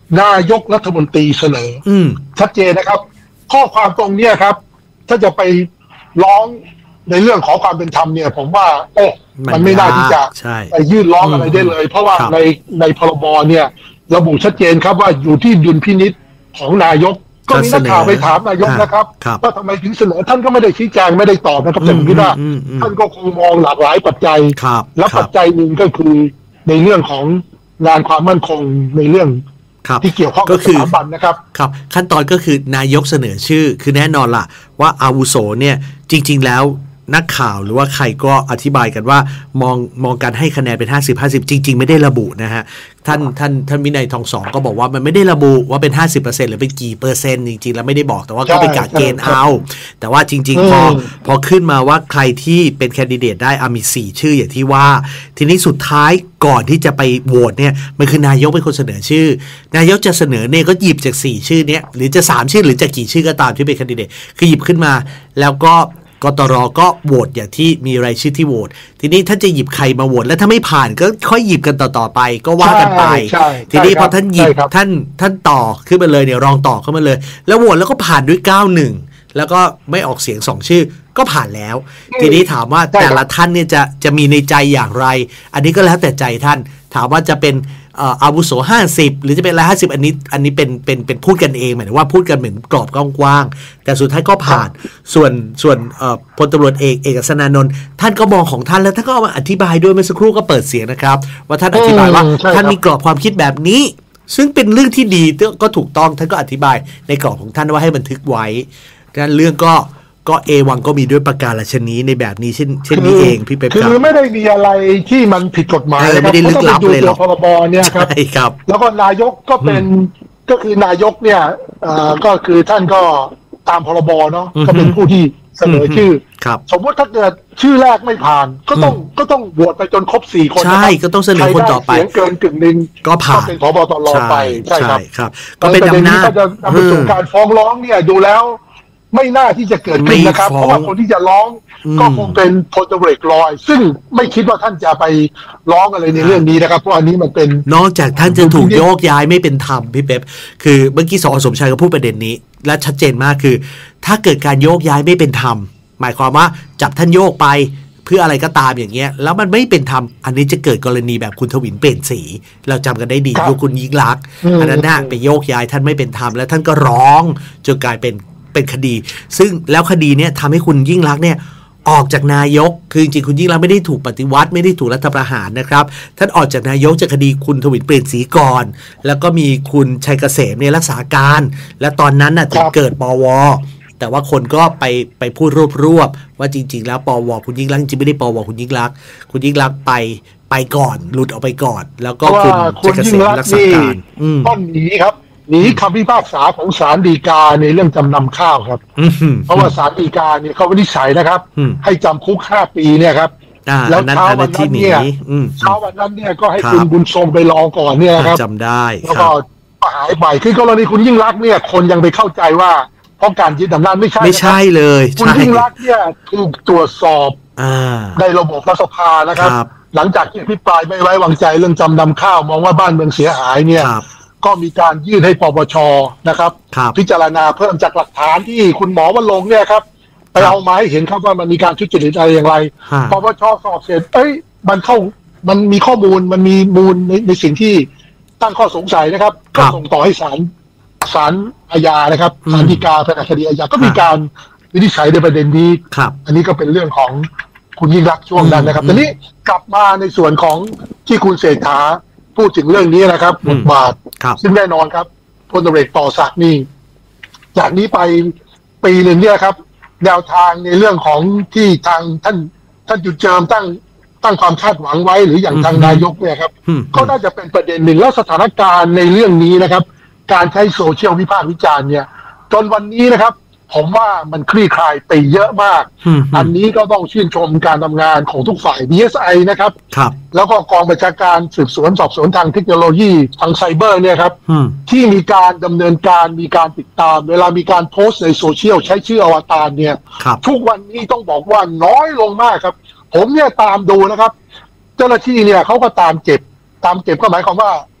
นายกรัฐมนตรีเสนอชัดเจนนะครับข้อความตรงเนี้ยครับถ้าจะไปร้องในเรื่องขอความเป็นธรรมเนี่ยผมว่ามันไม่น่าที่จะไปยื่นร้องอะไรได้เลยเพราะว่าในพรบเนี่ยระบุชัดเจนครับว่าอยู่ที่ดุลพินิจของนายกก็มีนักข่าวไปถามนายกนะครับว่าทำไมถึงเสนอท่านก็ไม่ได้ชี้แจงไม่ได้ตอบนะครับแต่ผมคิดว่าท่านก็คงมองหลากหลายปัจจัยและปัจจัยหนึ่งก็คือในเรื่องของงานความมั่นคงในเรื่องที่เกี่ยวข้องกับสถาบันนะครับครับขั้นตอนก็คือนายกเสนอชื่อคือแน่นอนล่ะว่าอาวุโสเนี่ยจริงๆแล้วนักข่าวหรือว่าใครก็อธิบายกันว่ามองการให้คะแนนเป็น50-50จริงๆไม่ได้ระบุนะฮะท่านวินัยทองสองก็บอกว่ามันไม่ได้ระบุว่าเป็น50%หรือเป็นกี่เปอร์เซ็นต์จริงๆแล้วไม่ได้บอกแต่ว่าก็เป็นการเกณฑ์เอาแต่ว่าจริงๆพอขึ้นมาว่าใครที่เป็นแคนดิเดตได้มี4ชื่ออย่างที่ว่าทีนี้สุดท้ายก่อนที่จะไปโหวตเนี่ยมันคือนายกเป็นคนเสนอชื่อนายกจะเสนอเนี่ยก็หยิบจาก4ชื่อเนี้ยหรือจะ3ชื่อหรือจะกี่ชื่อก็ตามที่เป็นแคนดิเดตคือหยิบขึ้นมาแล้วก็กตร.ก็โหวตอย่างที่มีรายชื่อที่โหวตทีนี้ถ้าจะหยิบใครมาโหวตแล้วถ้าไม่ผ่านก็ค่อยหยิบกันต่อไปก็ว่ากันไปทีนี้พอท่านหยิบท่านต่อขึ้นมาเลยเนี่ยรองต่อขึ้นมาเลยแล้วโหวตแล้วก็ผ่านด้วย91แล้วก็ไม่ออกเสียง2ชื่อก็ผ่านแล้วทีนี้ถามว่าแต่ละท่านเนี่ยจะมีในใจอย่างไรอันนี้ก็แล้วแต่ใจท่านถามว่าจะเป็นอาวุโส50หรือจะเป็น150อันนี้เป็นพูดกันเองหมายถึงว่าพูดกันเหมือนกรอบกว้างๆแต่สุดท้ายก็ผ่านส่วนพลตำรวจเอกอัศนานนท์ท่านก็มองของท่านแล้วท่านก็มาอธิบายด้วยเมื่อสักครู่ก็เปิดเสียงนะครับว่าท่านอธิบายว่าท่านมีกรอบความคิดแบบนี้ซึ่งเป็นเรื่องที่ดีก็ถูกต้องท่านก็อธิบายในกรอบของท่านว่าให้บันทึกไว้ดังนั้นเรื่องก็วังก็มีด้วยประการฉนี้ในแบบนี้เช่นนี้เองพี่เป๊ปคือไม่ได้มีอะไรที่มันผิดกฎหมายไม่ได้ลึกลับเลยหรอกพรบเนี่ยครับแล้วก็นายกก็เป็นก็คือนายกเนี่ยก็คือท่านก็ตามพรบเนาะก็เป็นผู้ที่เสนอชื่อสมมติถ้าเกิดชื่อแรกไม่ผ่านก็ต้องโหวตไปจนครบ4คนใช่ก็ต้องเสนอคนต่อไปเสียงเกินกึ่งนึงก็ผ่านเป็นผบตรไปใช่ครับก็เป็นอำนาจก็จะนำไปสู่การฟ้องร้องเนี่ยดูแล้วไม่น่าที่จะเกิดขึ้นนะครับเพราะว่าคนที่จะร้องก็คงเป็นพลตำรวจลอยซึ่งไม่คิดว่าท่านจะไปร้องอะไรในเรื่องนี้นะครับเพราะอันนี้มันเป็นนอกจากท่านจะถูกโยกย้ายไม่เป็นธรรมพี่เป๊ปคือเมื่อกี้สสมชายก็พูดประเด็นนี้และชัดเจนมากคือถ้าเกิดการโยกย้ายไม่เป็นธรรมหมายความว่าจับท่านโยกไปเพื่ออะไรก็ตามอย่างเงี้ยแล้วมันไม่เป็นธรรมอันนี้จะเกิดกรณีแบบคุณทวินเปลี่ยนสีเราจำกันได้ดียุคคุณยิ่งลักษณ์อันนั้นน่ะไปโยกย้ายท่านไม่เป็นธรรมแล้วท่านก็ร้องจนกลายเป็นคดีซึ่งแล้วคดีเนี่ยทำให้คุณยิ่งลักษณ์เนี่ยออกจากนายกคือจริงๆคุณยิ่งลักษณ์ไม่ได้ถูกปฏิวัติไม่ได้ถูกรัฐประหารนะครับท่านออกจากนายกจากคดีคุณทวินเปลี่ยนสีก่อนแล้วก็มีคุณชัยเกษมเนี่ยรักษาการและตอนนั้นน่ะถึงเกิดปว.แต่ว่าคนก็ไปพูดรวบว่าจริงๆแล้วปว.คุณยิ่งลักษณ์จริงๆไม่ได้ปว.คุณยิ่งลักษณ์ไปก่อนหลุดออกไปก่อนแล้วก็คุณชัยเกษมรักษาการก็หนีครับหนีคำพิพากษาของศาลฎีกาในเรื่องจำนำข้าวครับเพราะว่าศาลฎีกาเนี่ยเขาวินิจฉัยนะครับให้จำคุก5 ปีเนี่ยครับแล้วเช้าวันนั้นเนี่ยก็ให้คุณบุญทรงไปรอก่อนเนี่ยครับจำได้แล้วก็หายไปคือกรณีคุณยิ่งลักษณ์เนี่ยคนยังไปเข้าใจว่าเพราะการยึดอำนาจไม่ใช่เลยคุณยิ่งลักษณ์เนี่ยถูกตรวจสอบในระบบรัฐสภานะครับหลังจากที่อภิปรายไม่ไว้วางใจเรื่องจำนำข้าวมองว่าบ้านเมืองเสียหายเนี่ยก็มีการยื่นให้ปปช.นะครับพิจารณาเพิ่มจากหลักฐานที่คุณหมอวรงค์เนี่ยครับไปเอามาให้เห็นครับว่ามันมีการทุจริตอะไรอย่างไรปปช.สอบเสร็จมันมีข้อมูลมันมีมูลในสิ่งที่ตั้งข้อสงสัยนะครับก็ส่งต่อให้ศาลอาญานะครับศาลฎีกาแผนกคดีอาญาก็มีการวินิจฉัยในประเด็นนี้อันนี้ก็เป็นเรื่องของคุณยิ่งลักษณ์ช่วงนั้นนะครับแต่นี้กลับมาในส่วนของที่คุณเศรษฐาพูดถึงเรื่องนี้นะครับบทบาทซึ่งแน่นอนครับพลตำรวจต่อศักดิ์นี่จากนี้ไปปีหนึ่งเนี่ยครับแนวทางในเรื่องของที่ทางท่านจุดเจิมตั้งความคาดหวังไว้หรืออย่างทางนายกเนี่ยครับก็น่าจะเป็นประเด็นหนึ่งแล้วสถานการณ์ในเรื่องนี้นะครับการใช้โซเชียลวิพากษ์วิจารณ์เนี่ยจนวันนี้นะครับผมว่ามันคลี่คลายไปเยอะมากอันนี้ก็ต้องชื่นชมการทำงานของทุกฝ่าย DSI นะครับแล้วก็กองบัญชาการสืบสวนสอบสวนทางเทคโนโลยีทางไซเบอร์เนี่ยครับที่มีการดำเนินการมีการติดตามเวลามีการโพสต์ในโซเชียลใช้ชื่ออวตารเนี่ยทุกวันนี้ต้องบอกว่าน้อยลงมากครับผมเนี่ยตามดูนะครับเจ้าหน้าที่เนี่ยเขาก็ตามเก็บก็หมายความว่า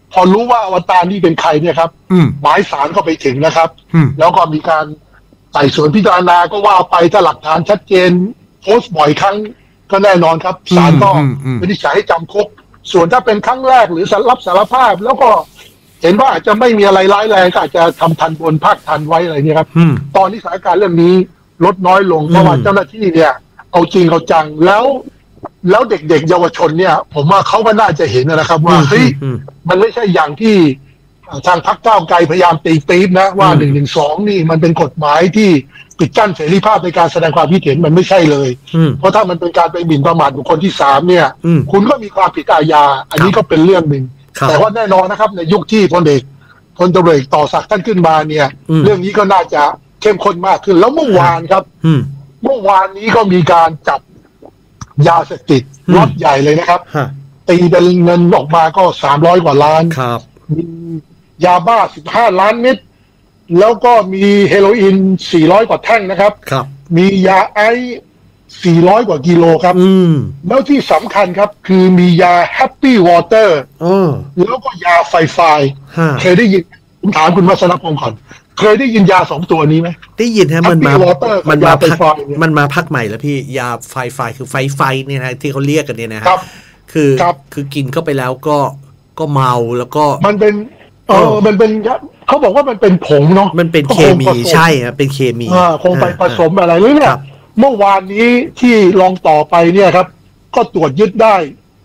พอรู้ว่าอวตารนี่เป็นใครเนี่ยครับหมายสารก็ไปถึงนะครับแล้วก็มีการไต่สวนพิจารณาก็ว่าไปถ้าหลักฐานชัดเจนโพสต์บ่อยครั้งก็แน่นอนครับศาลก็วินิจฉัยให้จำคุกส่วนถ้าเป็นครั้งแรกหรือรับสารภาพแล้วก็เห็นว่าอาจจะไม่มีอะไรร้ายแรงก็อาจจะทำทันบนภาคทันไว้อะไรเนี่ยครับตอนนี้สถานการณ์เรื่องนี้ลดน้อยลงเพราะว่าเจ้าหน้าที่เนี่ยเอาจริงเอาจังแล้วเด็กๆเยาวชนเนี่ยผมว่าเขาก็น่าจะเห็นนะครับว่าเฮ้ยมันไม่ใช่อย่างที่ทางพรรคก้าวไกลพยายามตีปี๊บนะว่า112นี่มันเป็นกฎหมายที่ปิดกั้นเสรีภาพในการแสดงความคิดเห็นมันไม่ใช่เลยเพราะถ้ามันเป็นการไปหมิ่นประมาทบุคคลที่3เนี่ยคุณก็มีความผิดอาญาอันนี้ก็เป็นเรื่องหนึ่งแต่ว่าแน่นอนนะครับในยุคที่พลตำรวจเอกต่อศักดิ์ท่านขึ้นมาเนี่ยเรื่องนี้ก็น่าจะเข้มข้นมากขึ้นแล้วเมื่อวานครับเมื่อวานนี้ก็มีการจับยาเสพติดล็อตใหญ่เลยนะครับตีเป็นเงินออกมาก็300 กว่าล้านมียาบ้า15 ล้านเม็ดแล้วก็มีเฮโรอีน400 กว่าแท่งนะครับมียาไอซ์400 กว่ากิโลครับแล้วที่สำคัญครับคือมียาแฮปปี้วอเตอร์แล้วก็ยาไฟไฟเคยได้ยินผมถามคุณวัฒนพงศ์ก่อนเคยได้ยินยา2 ตัวนี้ไหมได้ยินฮะมันมาพักใหม่แล้วพี่ยาไฟคือไฟเนี่ยนะที่เขาเรียกกันเนี่ยนะครับคือกินเข้าไปแล้วก็เมาแล้วก็มันเป็นมันเป็นเขาบอกว่ามันเป็นผงเนาะมันเป็นเคมีใช่ครับเป็นเคมีคงไปผสมอะไรเลยเนี่ยเมื่อวานนี้ที่ลองต่อไปเนี่ยครับก็ตรวจยึดได้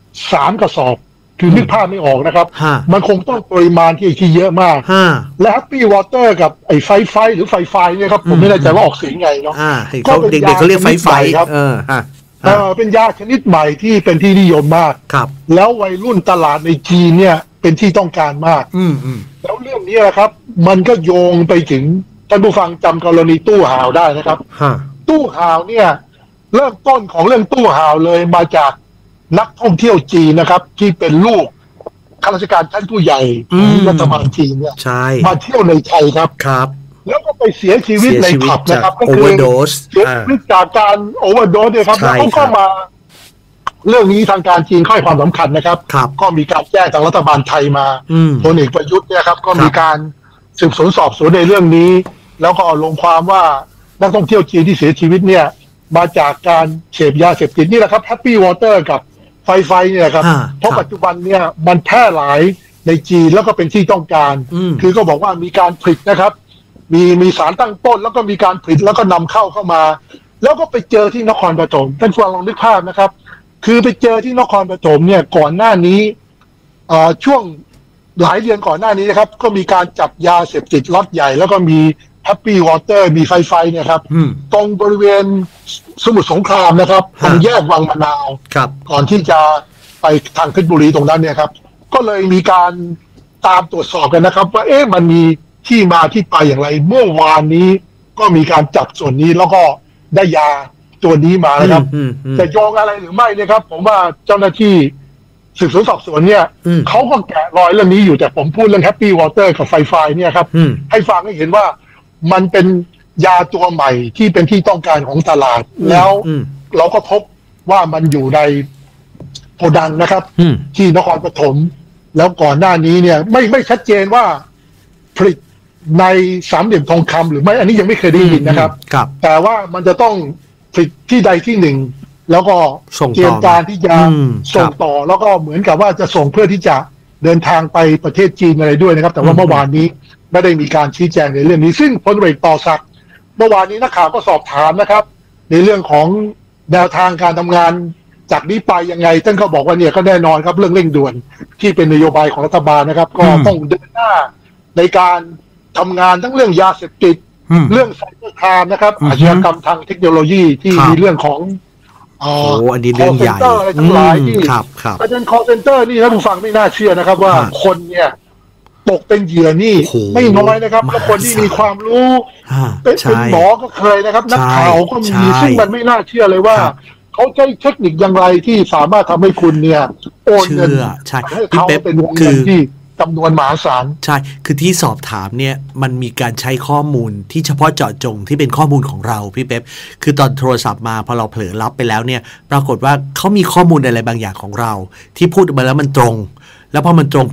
3 กระสอบคือนึกภาพไม่ออกนะครับมันคงต้องปริมาณที่เยอะมากและแฮปปี้วอเตอร์กับไอ้ไฟหรือไฟเนี่ยครับผมไม่แน่ใจว่าออกเสียงไงเนาะก็เด็กๆเขาเรียกไฟครับเป็นยาชนิดใหม่ที่เป็นที่นิยมมากแล้ววัยรุ่นตลาดในจีนเนี่ยเป็นที่ต้องการมากแล้วเรื่องนี้นะครับมันก็โยงไปถึงท่านผู้ฟังจำกรณีตู้ห่าวได้นะครับตู้ห่าวเนี่ยเริ่มต้นของเรื่องตู้ห่าวเลยมาจากนักท่องเที่ยวจีนนะครับที่เป็นลูกข้าราชการชั้นผู้ใหญ่ของรัฐบาลจีนเนี่ยมาเที่ยวในไทยครับแล้วก็ไปเสียชีวิตในผับนะครับก็คือเสียชีวิตจากการโอเวอร์โดสเนี่ยครับแล้วเขาก็มาเรื่องนี้ทางการจีนให้ความสำคัญนะครับก็มีการแจ้งทางรัฐบาลไทยมาพลเอกประยุทธ์เนี่ยครับก็มีการสืบสวนสอบสวนในเรื่องนี้แล้วก็ลงความว่านักท่องเที่ยวจีนที่เสียชีวิตเนี่ยมาจากการเสพยาเสพติดนี่แหละครับแฮปปี้วอเตอร์กับไฟเนี่ยครับเพราะปัจจุบันเนี่ยมันแพร่หลายในจีนแล้วก็เป็นที่ต้องการคือก็บอกว่ามีการผลิตนะครับมีสารตั้งต้นแล้วก็มีการผลิตแล้วก็นำเข้ามาแล้วก็ไปเจอที่นครปฐมท่านฟังลองนึกภาพนะครับคือไปเจอที่นครปฐมเนี่ยก่อนหน้านี้ช่วงหลายเดือนก่อนหน้านี้นะครับก็มีการจับยาเสพติดล็อตใหญ่แล้วก็มีแฮปปี้วอเตอร์มีไฟเนี่ยครับตรงบริเวณสมุทรสงครามนะครับตรงแยกวังมะนาวก่อนที่จะไปทางเพชรบุรีตรงนั้นเนี่ยครับก็เลยมีการตามตรวจสอบกันนะครับว่ามันมีที่มาที่ไปอย่างไรเมื่อวานนี้ก็มีการจับส่วนนี้แล้วก็ได้ยาตัวนี้มานะครับจะโยงอะไรหรือไม่เนี่ยครับผมว่าเจ้าหน้าที่สืบสวนสอบสวนเนี่ยเขาก็แกะรอยเรื่องนี้อยู่แต่ผมพูดเรื่องแฮปปี้วอเตอร์กับไฟเนี่ยครับให้ฟังให้เห็นว่ามันเป็นยาตัวใหม่ที่เป็นที่ต้องการของตลาดแล้วเราก็พบว่ามันอยู่ในโกดังนะครับที่นครปฐมแล้วก่อนหน้านี้เนี่ยไม่ชัดเจนว่าผลิตในสามเหลี่ยมทองคำหรือไม่อันนี้ยังไม่เคยได้ยินนะครับแต่ว่ามันจะต้องผลิตที่ใดที่หนึ่งแล้วก็เตรียมการที่จะส่งต่อแล้วก็เหมือนกับว่าจะส่งเพื่อที่จะเดินทางไปประเทศจีนอะไรด้วยนะครับแต่ว่าเมื่อวานนี้ไม่ได้มีการชี้แจงในเรื่องนี้ซึ่งพลเอกต่อศักดิ์เมื่อวานนี้นักข่าวก็สอบถามนะครับในเรื่องของแนวทางการทำงานจากนี้ไปยังไงท่านก็บอกว่าเนี่ยก็แน่นอนครับเรื่องเร่งด่วนที่เป็นนโยบายของรัฐบาลนะครับก็ต้องเดินหน้าในการทำงานทั้งเรื่องยาเสพติดเรื่องไซเบอร์ไครม์นะครับอาชญากรรมทางเทคโนโลยีที่มีเรื่องของอันนี้เรื่องใหญ่อะไรทั้งหลายที่ประเด็น call center นี่ท่านผู้ฟังไม่น่าเชื่อนะครับว่าคนเนี่ยตกเป็นเหยื่อนี่ไม่น้อยนะครับแล้วคนที่มีความรู้เป็นหมอก็เคยนะครับนักข่าวก็มีซึ่งมันไม่น่าเชื่อเลยว่าเขาใช้เทคนิคอย่างไรที่สามารถทำให้คุณเนี่ยโอนเงินให้เขาเป็นวงเงินที่จำนวนมหาศาลใช่คือที่สอบถามเนี่ยมันมีการใช้ข้อมูลที่เฉพาะเจาะจงที่เป็นข้อมูลของเราพี่เป๊ปคือตอนโทรศัพท์มาพอเราเผลอรับไปแล้วเนี่ยปรากฏว่าเขามีข้อมูลอะไรบางอย่างของเราที่พูดมาแล้วมันตรงแล้วพอมันตรงปุ๊บ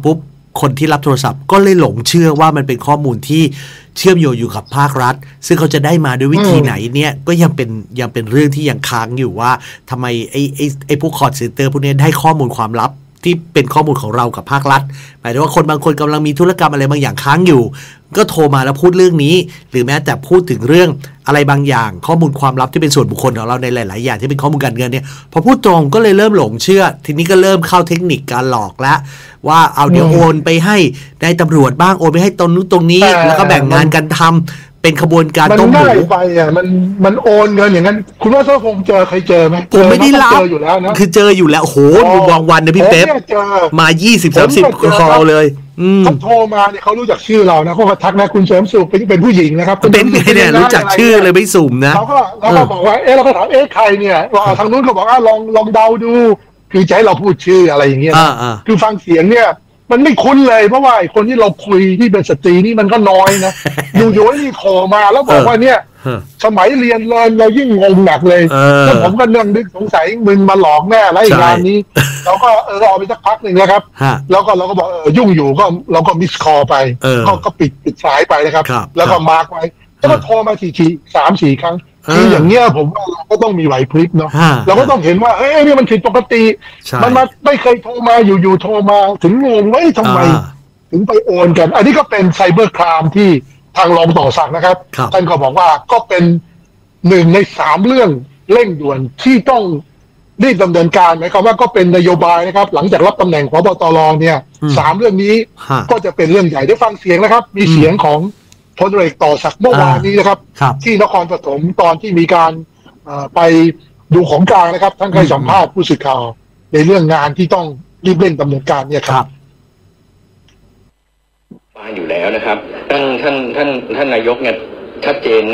คนที่รับโทรศัพท์ก็เลยหลงเชื่อว่ามันเป็นข้อมูลที่เชื่อมโยงอยู่กับภาครัฐซึ่งเขาจะได้มาด้วยวิธีไหนเนี่ยก็ยังเป็นเรื่องที่ยังค้างอยู่ว่าทำไมไอ้พวกคอร์เซ็นเตอร์พวกนี้ได้ข้อมูลความลับที่เป็นข้อมูลของเรากับภาครัฐหมายถึงว่าคนบางคนกำลังมีธุรกรรมอะไรบางอย่างค้างอยู่ก็โทรมาแล้วพูดเรื่องนี้หรือแม้แต่พูดถึงเรื่องอะไรบางอย่างข้อมูลความลับที่เป็นส่วนบุคคลของเราในหลายๆอย่างที่เป็นข้อมูลการเงินเนี่ยพอพูดตรงก็เลยเริ่มหลงเชื่อทีนี้ก็เริ่มเข้าเทคนิคการหลอกแล้วว่าเอาเดี๋ยวโอนไปให้นายตำรวจบ้างโอนไปให้ตรงนู้นตรงนี้แล้วก็แบ่งงานกันทำเป็นขบวนการต้มหมูมันง่ายไปอ่ะมันโอนเงินอย่างนั้นคุณว่าถ้าผมเคยเจอไหมผมไม่ได้รับอยู่แล้วนะคือเจออยู่แล้วโหบางวันนะพี่เป๊ปมา20-30 คอลเลยเขาโทรมาเนี่ยเขารู้จักชื่อเรานะเขาก็ทักนะคุณเสริมสุขเป็นผู้หญิงนะครับเป็นไงเนี่ยรู้จักชื่อเลยไม่สุ่มนะเราก็บอกว่าเราก็ถามใครเนี่ยทางนู้นเขาบอกว่าลองเดาดูคือจะให้เราพูดชื่ออะไรอย่างเงี้ยคือฟังเสียงเนี่ยมันไม่คุ้นเลยเพราะว่าคนที่เราคุยที่เป็นสตรีนี่มันก็น้อยนะอยู่ๆนี่โทรมาแล้วบอกว่าเนี่ยสมัยเรียนเรายิ่งงงหนักเลยแล้วผมก็นั่งนึกสงสัยมึงมาหลอกแน่อะไรงานนี้เราก็รอไปสักพักหนึ่งนะครับแล้วก็เราก็บอกยุ่งอยู่ก็เราก็มิสคอลไปก็ปิดสายไปนะครับแล้วก็มาร์กไว้แล้วก็โทรมา3-4 ครั้งคืออย่างเงี้ยผมว่าเราก็ต้องมีไหวพริบเนาะเราก็ต้องเห็นว่านี่มันผิดปกติมันมาไม่เคยโทรมาอยู่โทรมาถึงงงว่าทำไมถึงไปโอนกันอันนี้ก็เป็นไซเบอร์ครามที่ทางรองต่อศักดิ์นะครับท่านก็บอกว่าก็เป็น1 ใน 3เรื่องเร่งด่วนที่ต้องรีบดำเนินการหมายความว่าก็เป็นนโยบายนะครับหลังจากรับตำแหน่งผบตรเนี่ย3เรื่องนี้ก็จะเป็นเรื่องใหญ่ได้ฟังเสียงนะครับมีเสียงของพลเอกต่อศักดิ์เมื่อวานนี้นะครับที่นครปฐมตอนที่มีการไปดูของกลางนะครับท่านเคยสัมภาษณ์ผู้สื่อข่าวในเรื่องงานที่ต้องรีบเร่งดำเนินการเนี่ยครับมาอยู่แล้วนะครับท่านนายกเนี่ยชัดเจน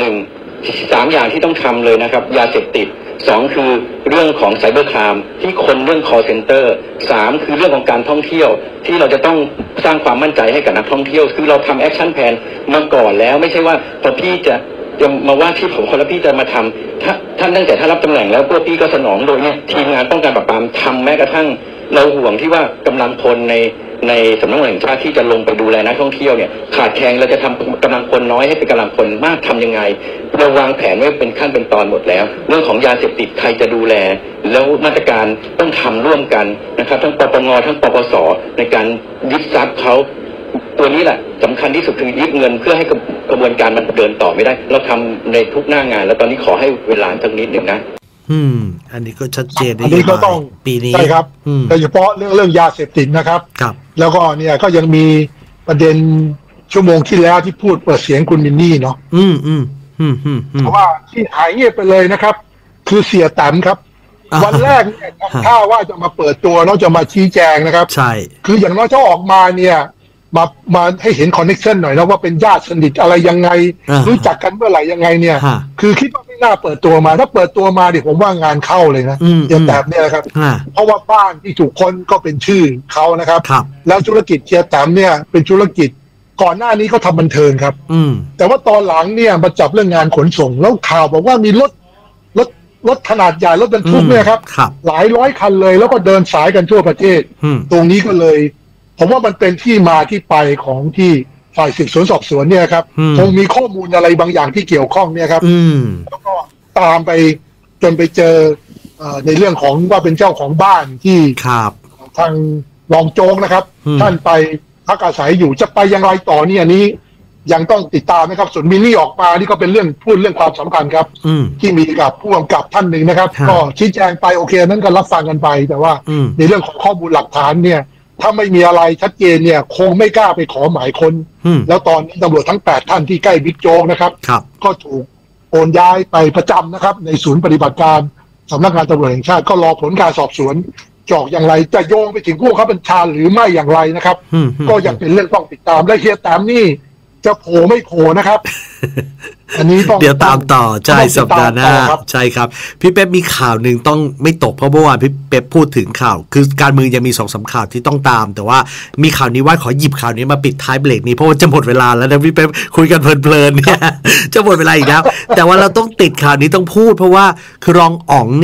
3 อย่างที่ต้องทำเลยนะครับยาเสพติด2คือเรื่องของไซเบอร์ครามที่คนเรื่อง call center 3คือเรื่องของการท่องเที่ยวที่เราจะต้องสร้างความมั่นใจให้กับนักท่องเที่ยวคือเราทำแอคชั่นแพลนมาก่อนแล้วไม่ใช่ว่าพอพี่จะมาว่าที่ผมคนละพี่จะมาทำท่านตั้งแต่ถ้ารับตำแหน่งแล้วพวกพี่ก็สนองโดยเนี่ยทีมงานป้องกันปราบปรามทำแม้กระทั่งเราห่วงที่ว่ากำลังพลในสำนักงานแห่งชาติที่จะลงไปดูแลนักท่องเที่ยวเนี่ยขาดแคลนเราจะทำกำลังพลน้อยให้เป็นกำลังพลมากทำยังไงเราวางแผนไว้เป็นขั้นเป็นตอนหมดแล้วเรื่องของยาเสพติดใครจะดูแลแล้วมาตรการต้องทำร่วมกันนะครับทั้งปปงทั้งปปสในการยึดทรัพย์เขาตัวนี้แหละสำคัญที่สุดคือยึดเงินเพื่อให้กระบวนการมันเดินต่อไม่ได้เราทำในทุกหน้างานแล้วตอนนี้ขอให้เวลาสักนิดหนึ่งนะอันนี้ก็ชัดเจนอันนี้ก็ต้องปีนี้ใช่ครับโดยเฉพาะเรื่องยาเสพติดนะครับแล้วก็เนี่ยก็ยังมีประเด็นชั่วโมงที่แล้วที่พูดเปิดเสียงคุณมินนี่เนาะเพราะว่าที่หายเงียบไปเลยนะครับคือเสียแต้มครับวันแรกเนี่ยถ้าว่าจะมาเปิดตัวเนาะจะมาชี้แจงนะครับใช่คืออย่างน้อยถ้าออกมาเนี่ยมาให้เห็นคอนเนคชั่นหน่อยนะว่าเป็นญาติสนิทอะไรยังไงรู้จักกันเมื่อไหร่ยังไงเนี่ยคือคิดว่าไม่น่าเปิดตัวมาถ้าเปิดตัวมาดิผมว่างานเข้าเลยนะอย่างแบบนี้นะครับเพราะว่าบ้านที่ถูกค้นก็เป็นชื่อเขานะครับแล้วธุรกิจเชียร์แต้มเนี่ยเป็นธุรกิจก่อนหน้านี้เขาทำบันเทิงครับแต่ว่าตอนหลังเนี่ยมาจับเรื่องงานขนส่งแล้วข่าวบอกว่ามีรถขนาดใหญ่รถบรรทุกเนี่ยครับหลายร้อยคันเลยแล้วก็เดินสายกันทั่วประเทศตรงนี้ก็เลยผมว่ามันเป็นที่มาที่ไปของที่ฝ่ายสืบสวนสอบสวนเนี่ยครับคงมีข้อมูลอะไรบางอย่างที่เกี่ยวข้องเนี่ยครับแล้วก็ตามไปจนไปเจอในเรื่องของว่าเป็นเจ้าของบ้านที่ทางรองโจ๊กนะครับท่านไปพักอาศัยอยู่จะไปอย่างไรต่อเนี่ยนี้ยังต้องติดตามนะครับส่วนมินนี่ออกมานี่ก็เป็นเรื่องพูดเรื่องความสำคัญครับที่มีกับผู้กำกับท่านหนึ่งนะครับก็ชี้แจงไปโอเคนั้นก็รับฟังกันไปแต่ว่าในเรื่องของข้อมูลหลักฐานเนี่ยถ้าไม่มีอะไรชัดเจนเนี่ยคงไม่กล้าไปขอหมายค้นแล้วตอนนี้ตำรวจทั้ง8ท่านที่ใกล้บิ๊กโจ๊กนะครับก็ถูกโอนย้ายไปประจำนะครับในศูนย์ปฏิบัติการสำนักงานตำรวจแห่งชาติก็รอผลการสอบสวนจอกอย่างไรจะโยงไปถึงผู้บังคับบัญชาหรือไม่อย่างไรนะครับก็ยังเป็นเรื่องต้องติดตามและเฮียแต้มนี่จะโผล่ไม่โผล่นะครับอันนี้ต้องเดี๋ยวตามต่อใช่สัปดาห์หน้าใช่ครับพี่เป๊ปมีข่าวหนึ่งต้องไม่ตกเพราะเมื่อวานพี่เป๊ปพูดถึงข่าวคือการเมืองยังมี 2-3 ข่าวที่ต้องตามแต่ว่ามีข่าวนี้ว่าขอหยิบข่าวนี้มาปิดท้ายเบรกนี้เพราะว่าจะหมดเวลาแล้วนะพี่เป๊ปคุยกันเพลินๆเนี่ยจะหมดเวลาอีกแล้วแต่ว่าเราต้องติดข่าวนี้ต้องพูดเพราะว่าคือรองอ๋องเนี่ย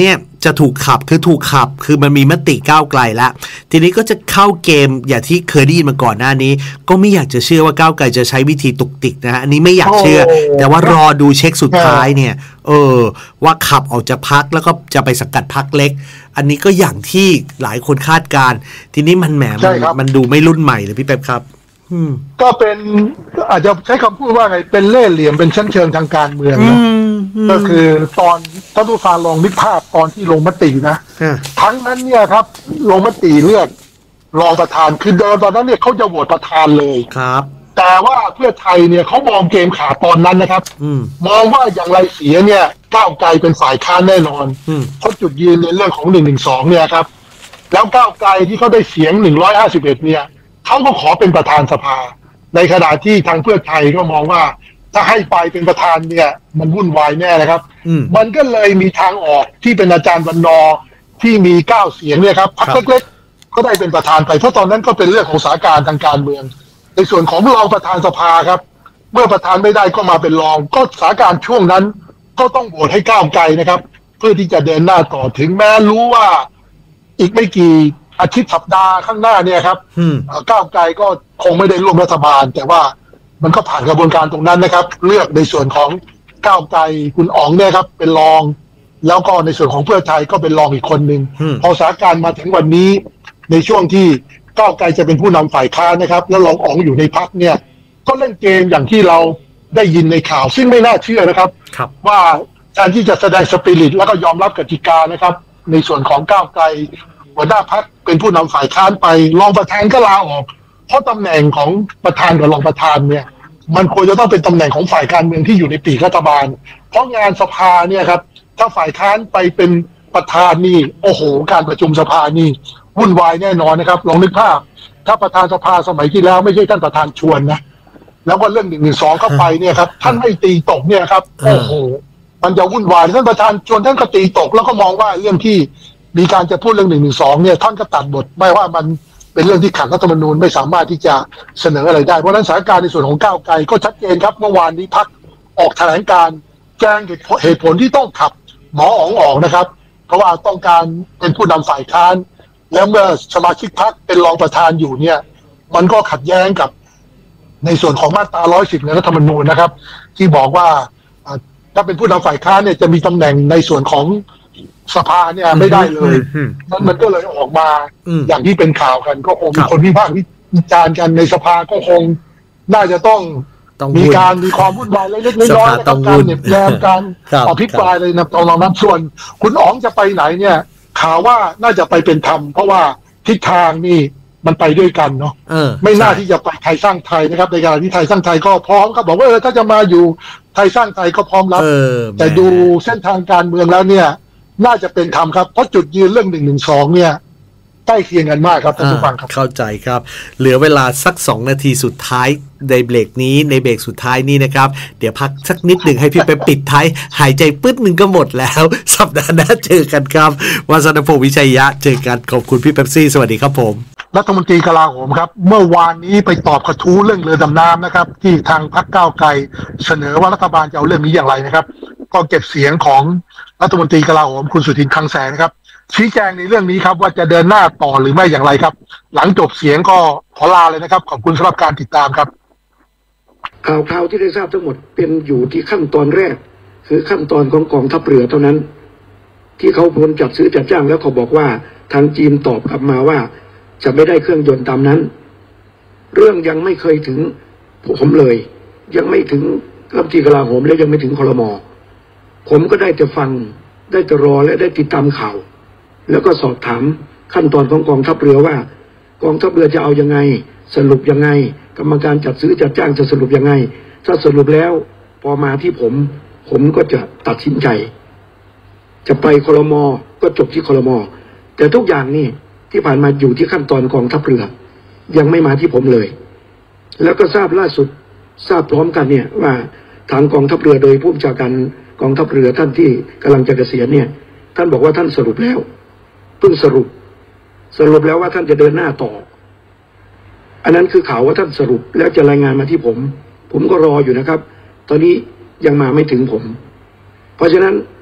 จะถูกขับคือมันมีมติก้าวไกลแล้วทีนี้ก็จะเข้าเกมอย่างที่เคยได้ยินมาก่อนหน้านี้ก็ไม่อยากจะเชื่อว่าก้าวไกลจะใช้วิธีตุกติกนะฮะอันนี้ไม่อยากเชื่อแต่ว่ารอดูเช็คสุดท้ายเนี่ยว่าขับออกจากพรรคแล้วก็จะไปสังกัดพรรคเล็กอันนี้ก็อย่างที่หลายคนคาดการทีนี้มันแหมมันดูไม่รุ่นใหม่เลยพี่เป๊ปครับก็เป็นอาจจะใช้คำพูดว่าไงเป็นเล่ห์เหลี่ยมเป็นชั้นเชิงทางการเมืองนะก็คือตอนท่านผู้ฟังลองนึกภาพตอนที่ลงมตินะทั้งนั้นเนี่ยครับลงมติเลือกรองประธานคือเดิมตอนนั้นเนี่ยเขาจะโหวตประธานเลยครับแต่ว่าเพื่อไทยเนี่ยเขามองเกมขาดตอนนั้นนะครับมองว่าอย่างไรเสียเนี่ยก้าวไกลเป็นฝ่ายค้านแน่นอนเพราะจุดยืนในเรื่องของ112เนี่ยครับแล้วก้าวไกลที่เขาได้เสียง151เนี่ยเขาก็ขอเป็นประธานสภาในขณะที่ทางเพื่อไทยก็มองว่าถ้าให้ไปเป็นประธานเนี่ยมันวุ่นวายแน่นะครับมันก็เลยมีทางออกที่เป็นอาจารย์วรรณที่มี9เสียงเนี่ยครับพรรคเล็กๆก็ได้เป็นประธานไปเพราะตอนนั้นก็เป็นเรื่องของสถานการณ์ทางการเมืองในส่วนของรองประธานสภาครับเมื่อประธานไม่ได้ก็มาเป็นรองก็สถานการณ์ช่วงนั้นก็ต้องโหวตให้ก้าวไกลนะครับเพื่อที่จะเดินหน้าต่อถึงแม้รู้ว่าอีกไม่กี่อาทิตย์สัปดาห์ข้างหน้าเนี่ยครับก้าวไกลก็คงไม่ได้ร่วมรัฐบาลแต่ว่ามันก็ผ่านกระบวนการตรงนั้นนะครับเลือกในส่วนของก้าวไกลคุณอ๋องเนี่ยครับเป็นรองแล้วก็ในส่วนของเพื่อไทยก็เป็นรองอีกคนนึงพอสถานการณ์มาถึงวันนี้ในช่วงที่ก้าวไกลจะเป็นผู้นำฝ่ายค้านนะครับแล้วรองอ๋องอยู่ในพรรคเนี่ยก็เล่นเกมอย่างที่เราได้ยินในข่าวซึ่งไม่น่าเชื่อนะครับว่าการที่จะแสดงสปิริตแล้วก็ยอมรับกติกานะครับในส่วนของก้าวไกลหัวหน้าพรรคเป็นผู้นำฝ่ายค้านไปรองประธานก็ลาออกเพราะตำแหน่งของประธานกับรองประธานเนี่ยมันควรจะต้องเป็นตำแหน่งของฝ่ายการเมืองที่อยู่ในปีกรัฐบาลเพราะงานสภาเนี่ยครับถ้าฝ่ายค้านไปเป็นประธานนี่โอ้โหการประชุมสภานี่วุ่นวายแน่นอนนะครับลองนึกภาพถ้าประธานสภาสมัยที่แล้วไม่ใช่ท่านประธานชวนนะแล้วก็เรื่อง112เข้าไปเนี่ยครับท่านไม่ตีตกเนี่ยครับโอ้โหมันจะวุ่นวายท่านประธานชวนท่านก็ตีตกแล้วก็มองว่าเรื่องที่มีการจะพูดเรื่อง112เนี่ยท่านก็ตัดบทไม่ว่ามันเป็นเรื่องที่ขัดรัฐธรรมนูญไม่สามารถที่จะเสนออะไรได้เพราะฉะนั้นสถานการณ์ในส่วนของก้าวไกลก็ชัดเจนครับเมื่อวานนี้พรรคออกแถลงการแจ้งเหตุผลที่ต้องขับหมออ๋องออกนะครับเพราะว่าต้องการเป็นผู้นำฝ่ายค้านแล้วเมื่อสมาชิกพรรคเป็นรองประธานอยู่เนี่ยมันก็ขัดแย้งกับในส่วนของมาตรา110ในรัฐธรรมนูญนะครับที่บอกว่าถ้าเป็นผู้นำฝ่ายค้านเนี่ยจะมีตำแหน่งในส่วนของสภาเนี่ยไม่ได้เลยนั้นมันก็เลยออกมาอย่างที่เป็นข่าวกันก็คงมีคนวิพากษ์วิจารณ์กันในสภาก็คงน่าจะต้องมีความวุ่นวายเล็กๆน้อยๆนะครับการเหน็บแนมการอภิปรายเลยนะตรงนั้นส่วนคุณอ๋องจะไปไหนเนี่ยข่าวว่าน่าจะไปเป็นธรรมเพราะว่าทิศทางนี่มันไปด้วยกันเนาะไม่น่าที่จะไปไทยสร้างไทยนะครับในการที่ไทยสร้างไทยก็พร้อมครับบอกว่าถ้าจะมาอยู่ไทยสร้างไทยก็พร้อมรับแต่ดูเส้นทางการเมืองแล้วเนี่ยน่าจะเป็นธรรมครับเพราะจุดยืนเรื่อง112เนี่ยใกล้เคียงกันมากครับท่านผู้ฟังครับเข้าใจครับเหลือเวลาสัก2นาทีสุดท้ายในเบรกนี้ในเบรกสุดท้ายนี้นะครับเดี๋ยวพักสักนิดหนึ่งให้พี่ไปปิดท้ายหายใจปึ๊ดหนึ่งก็หมดแล้วสัปดาห์หน้าเจอกันครับวัฒนพงษ์วิชัยยะเจอกันขอบคุณพี่เป๊ปซี่สวัสดีครับผมรัฐมนตรีกลาโหมครับเมื่อวานนี้ไปตอบกระทู้เรื่องเรือดำน้ำนะครับที่ทางพรรคก้าวไกลเสนอว่ารัฐบาลจะเอาเรื่องนี้อย่างไรนะครับก็เก็บเสียงของรัฐมนตรีกลาโหมคุณสุทินคลังแสงนะครับชี้แจงในเรื่องนี้ครับว่าจะเดินหน้าต่อหรือไม่อย่างไรครับหลังจบเสียงก็ขอลาเลยนะครับขอบคุณสำหรับการติดตามครับข่าวที่ได้ทราบทั้งหมดเป็นอยู่ที่ขั้นตอนแรกคือขั้นตอนของกองทัพเรือเท่านั้นที่เขาพ้นจัดซื้อจัดจ้างแล้วเขาบอกว่าทางจีนตอบกลับมาว่าจะไม่ได้เครื่องยนต์ตามนั้นเรื่องยังไม่เคยถึงผมเลยยังไม่ถึงรัฐมนตรีกลาโหมและยังไม่ถึงครม.ผมก็ได้แต่ฟังได้แต่รอและได้ติดตามข่าวแล้วก็สอบถามขั้นตอนของกองทัพเรือว่ากองทัพเรือจะเอายังไงสรุปยังไงกรรมการจัดซื้อจัดจ้างจะสรุปยังไงถ้าสรุปแล้วพอมาที่ผมก็จะตัดสินใจจะไปครม.ก็จบที่ครม.แต่ทุกอย่างนี่ที่ผ่านมาอยู่ที่ขั้นตอนกองทัพเรือยังไม่มาที่ผมเลยแล้วก็ทราบล่าสุดทราบพร้อมกันเนี่ยว่าทางกองทัพเรือโดยผู้บัญชาการกองทัพเรือท่านที่กำลังจะเกษียณเนี่ยท่านบอกว่าท่านสรุปแล้วเพิ่งสรุปแล้วว่าท่านจะเดินหน้าต่ออันนั้นคือข่าวว่าท่านสรุปแล้วจะรายงานมาที่ผมก็รออยู่นะครับตอนนี้ยังมาไม่ถึงผมเพราะฉะนั้น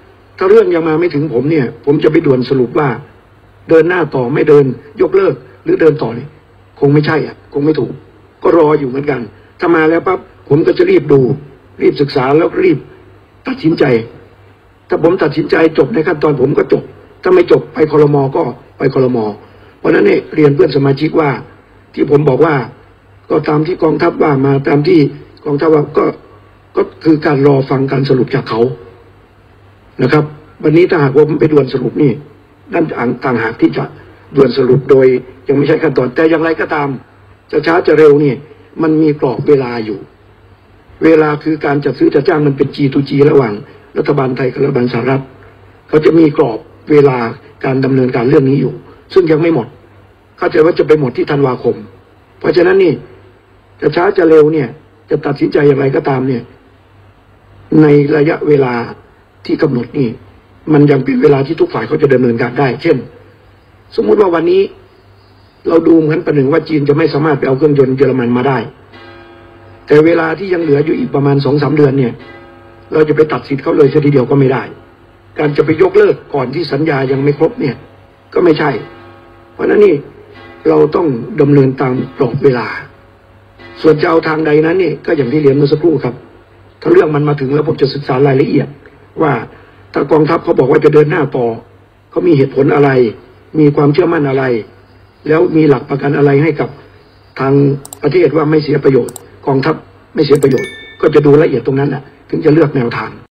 ถ้าเรื่องยังมาไม่ถึงผมเนี่ยผมจะไปด่วนสรุปว่าเดินหน้าต่อไม่เดินยกเลิกหรือเดินต่อเนี่ยคงไม่ใช่อ่ะคงไม่ถูกก็รออยู่เหมือนกันถ้ามาแล้วปั๊บผมก็จะรีบดูรีบศึกษาแล้วรีบตัดสินใจถ้าผมตัดสินใจจบในขั้นตอนผมก็จบถ้าไม่จบไปครม.ก็ไปครม.เพราะนั้นเนี่ยเรียนเพื่อนสมาชิกว่าที่ผมบอกว่าก็ตามที่กองทัพว่ามาตามที่กองทัพว่าก็คือการรอฟังการสรุปจากเขานะครับวันนี้ถ้าหากว่าผมไปด่วนสรุปนี่นั่นต่างหากที่จะด่วนสรุปโดยยังไม่ใช่ขั้นตอนแต่อย่างไรก็ตามจะช้าจะเร็วนี่มันมีกรอบเวลาอยู่เวลาคือการจัดซื้อจัดจ้างมันเป็น G2G ระหว่างรัฐบาลไทยกับรัฐบาลสหรัฐเขาจะมีกรอบเวลาการดำเนินการเรื่องนี้อยู่ซึ่งยังไม่หมดเข้าใจว่าจะไปหมดที่ธันวาคมเพราะฉะนั้นนี่จะช้าจะเร็วเนี่ยจะตัดสินใจอย่างไรก็ตามเนี่ยในระยะเวลาที่กำหนดนี่มันยังเป็นเวลาที่ทุกฝ่ายเขาจะดำเนินการได้เช่นสมมุติว่าวันนี้เราดูเหมือนประหนึ่งว่าจีนจะไม่สามารถไปเอาเครื่องยนต์เยอรมันมาได้แต่เวลาที่ยังเหลืออยู่อีกประมาณ 2-3 เดือนเนี่ยเราจะไปตัดสิทธิ์เขาเลยทีเดียวก็ไม่ได้การจะไปยกเลิกก่อนที่สัญญายังไม่ครบเนี่ยก็ไม่ใช่เพราะนั้นนี่เราต้องดำเนินตามกรอบเวลาส่วนจะเอาทางใดนั้นนี่ก็อย่างที่เรียนเมื่อสักครู่ครับถ้าเรื่องมันมาถึงแล้วผมจะศึกษารายละเอียดว่าถ้ากองทัพเขาบอกว่าจะเดินหน้าต่อเขามีเหตุผลอะไรมีความเชื่อมั่นอะไรแล้วมีหลักประกันอะไรให้กับทางประเทศว่าไม่เสียประโยชน์กองทัพไม่เสียประโยชน์ก็จะดูละเอียดตรงนั้นนะถึงจะเลือกแนวทาง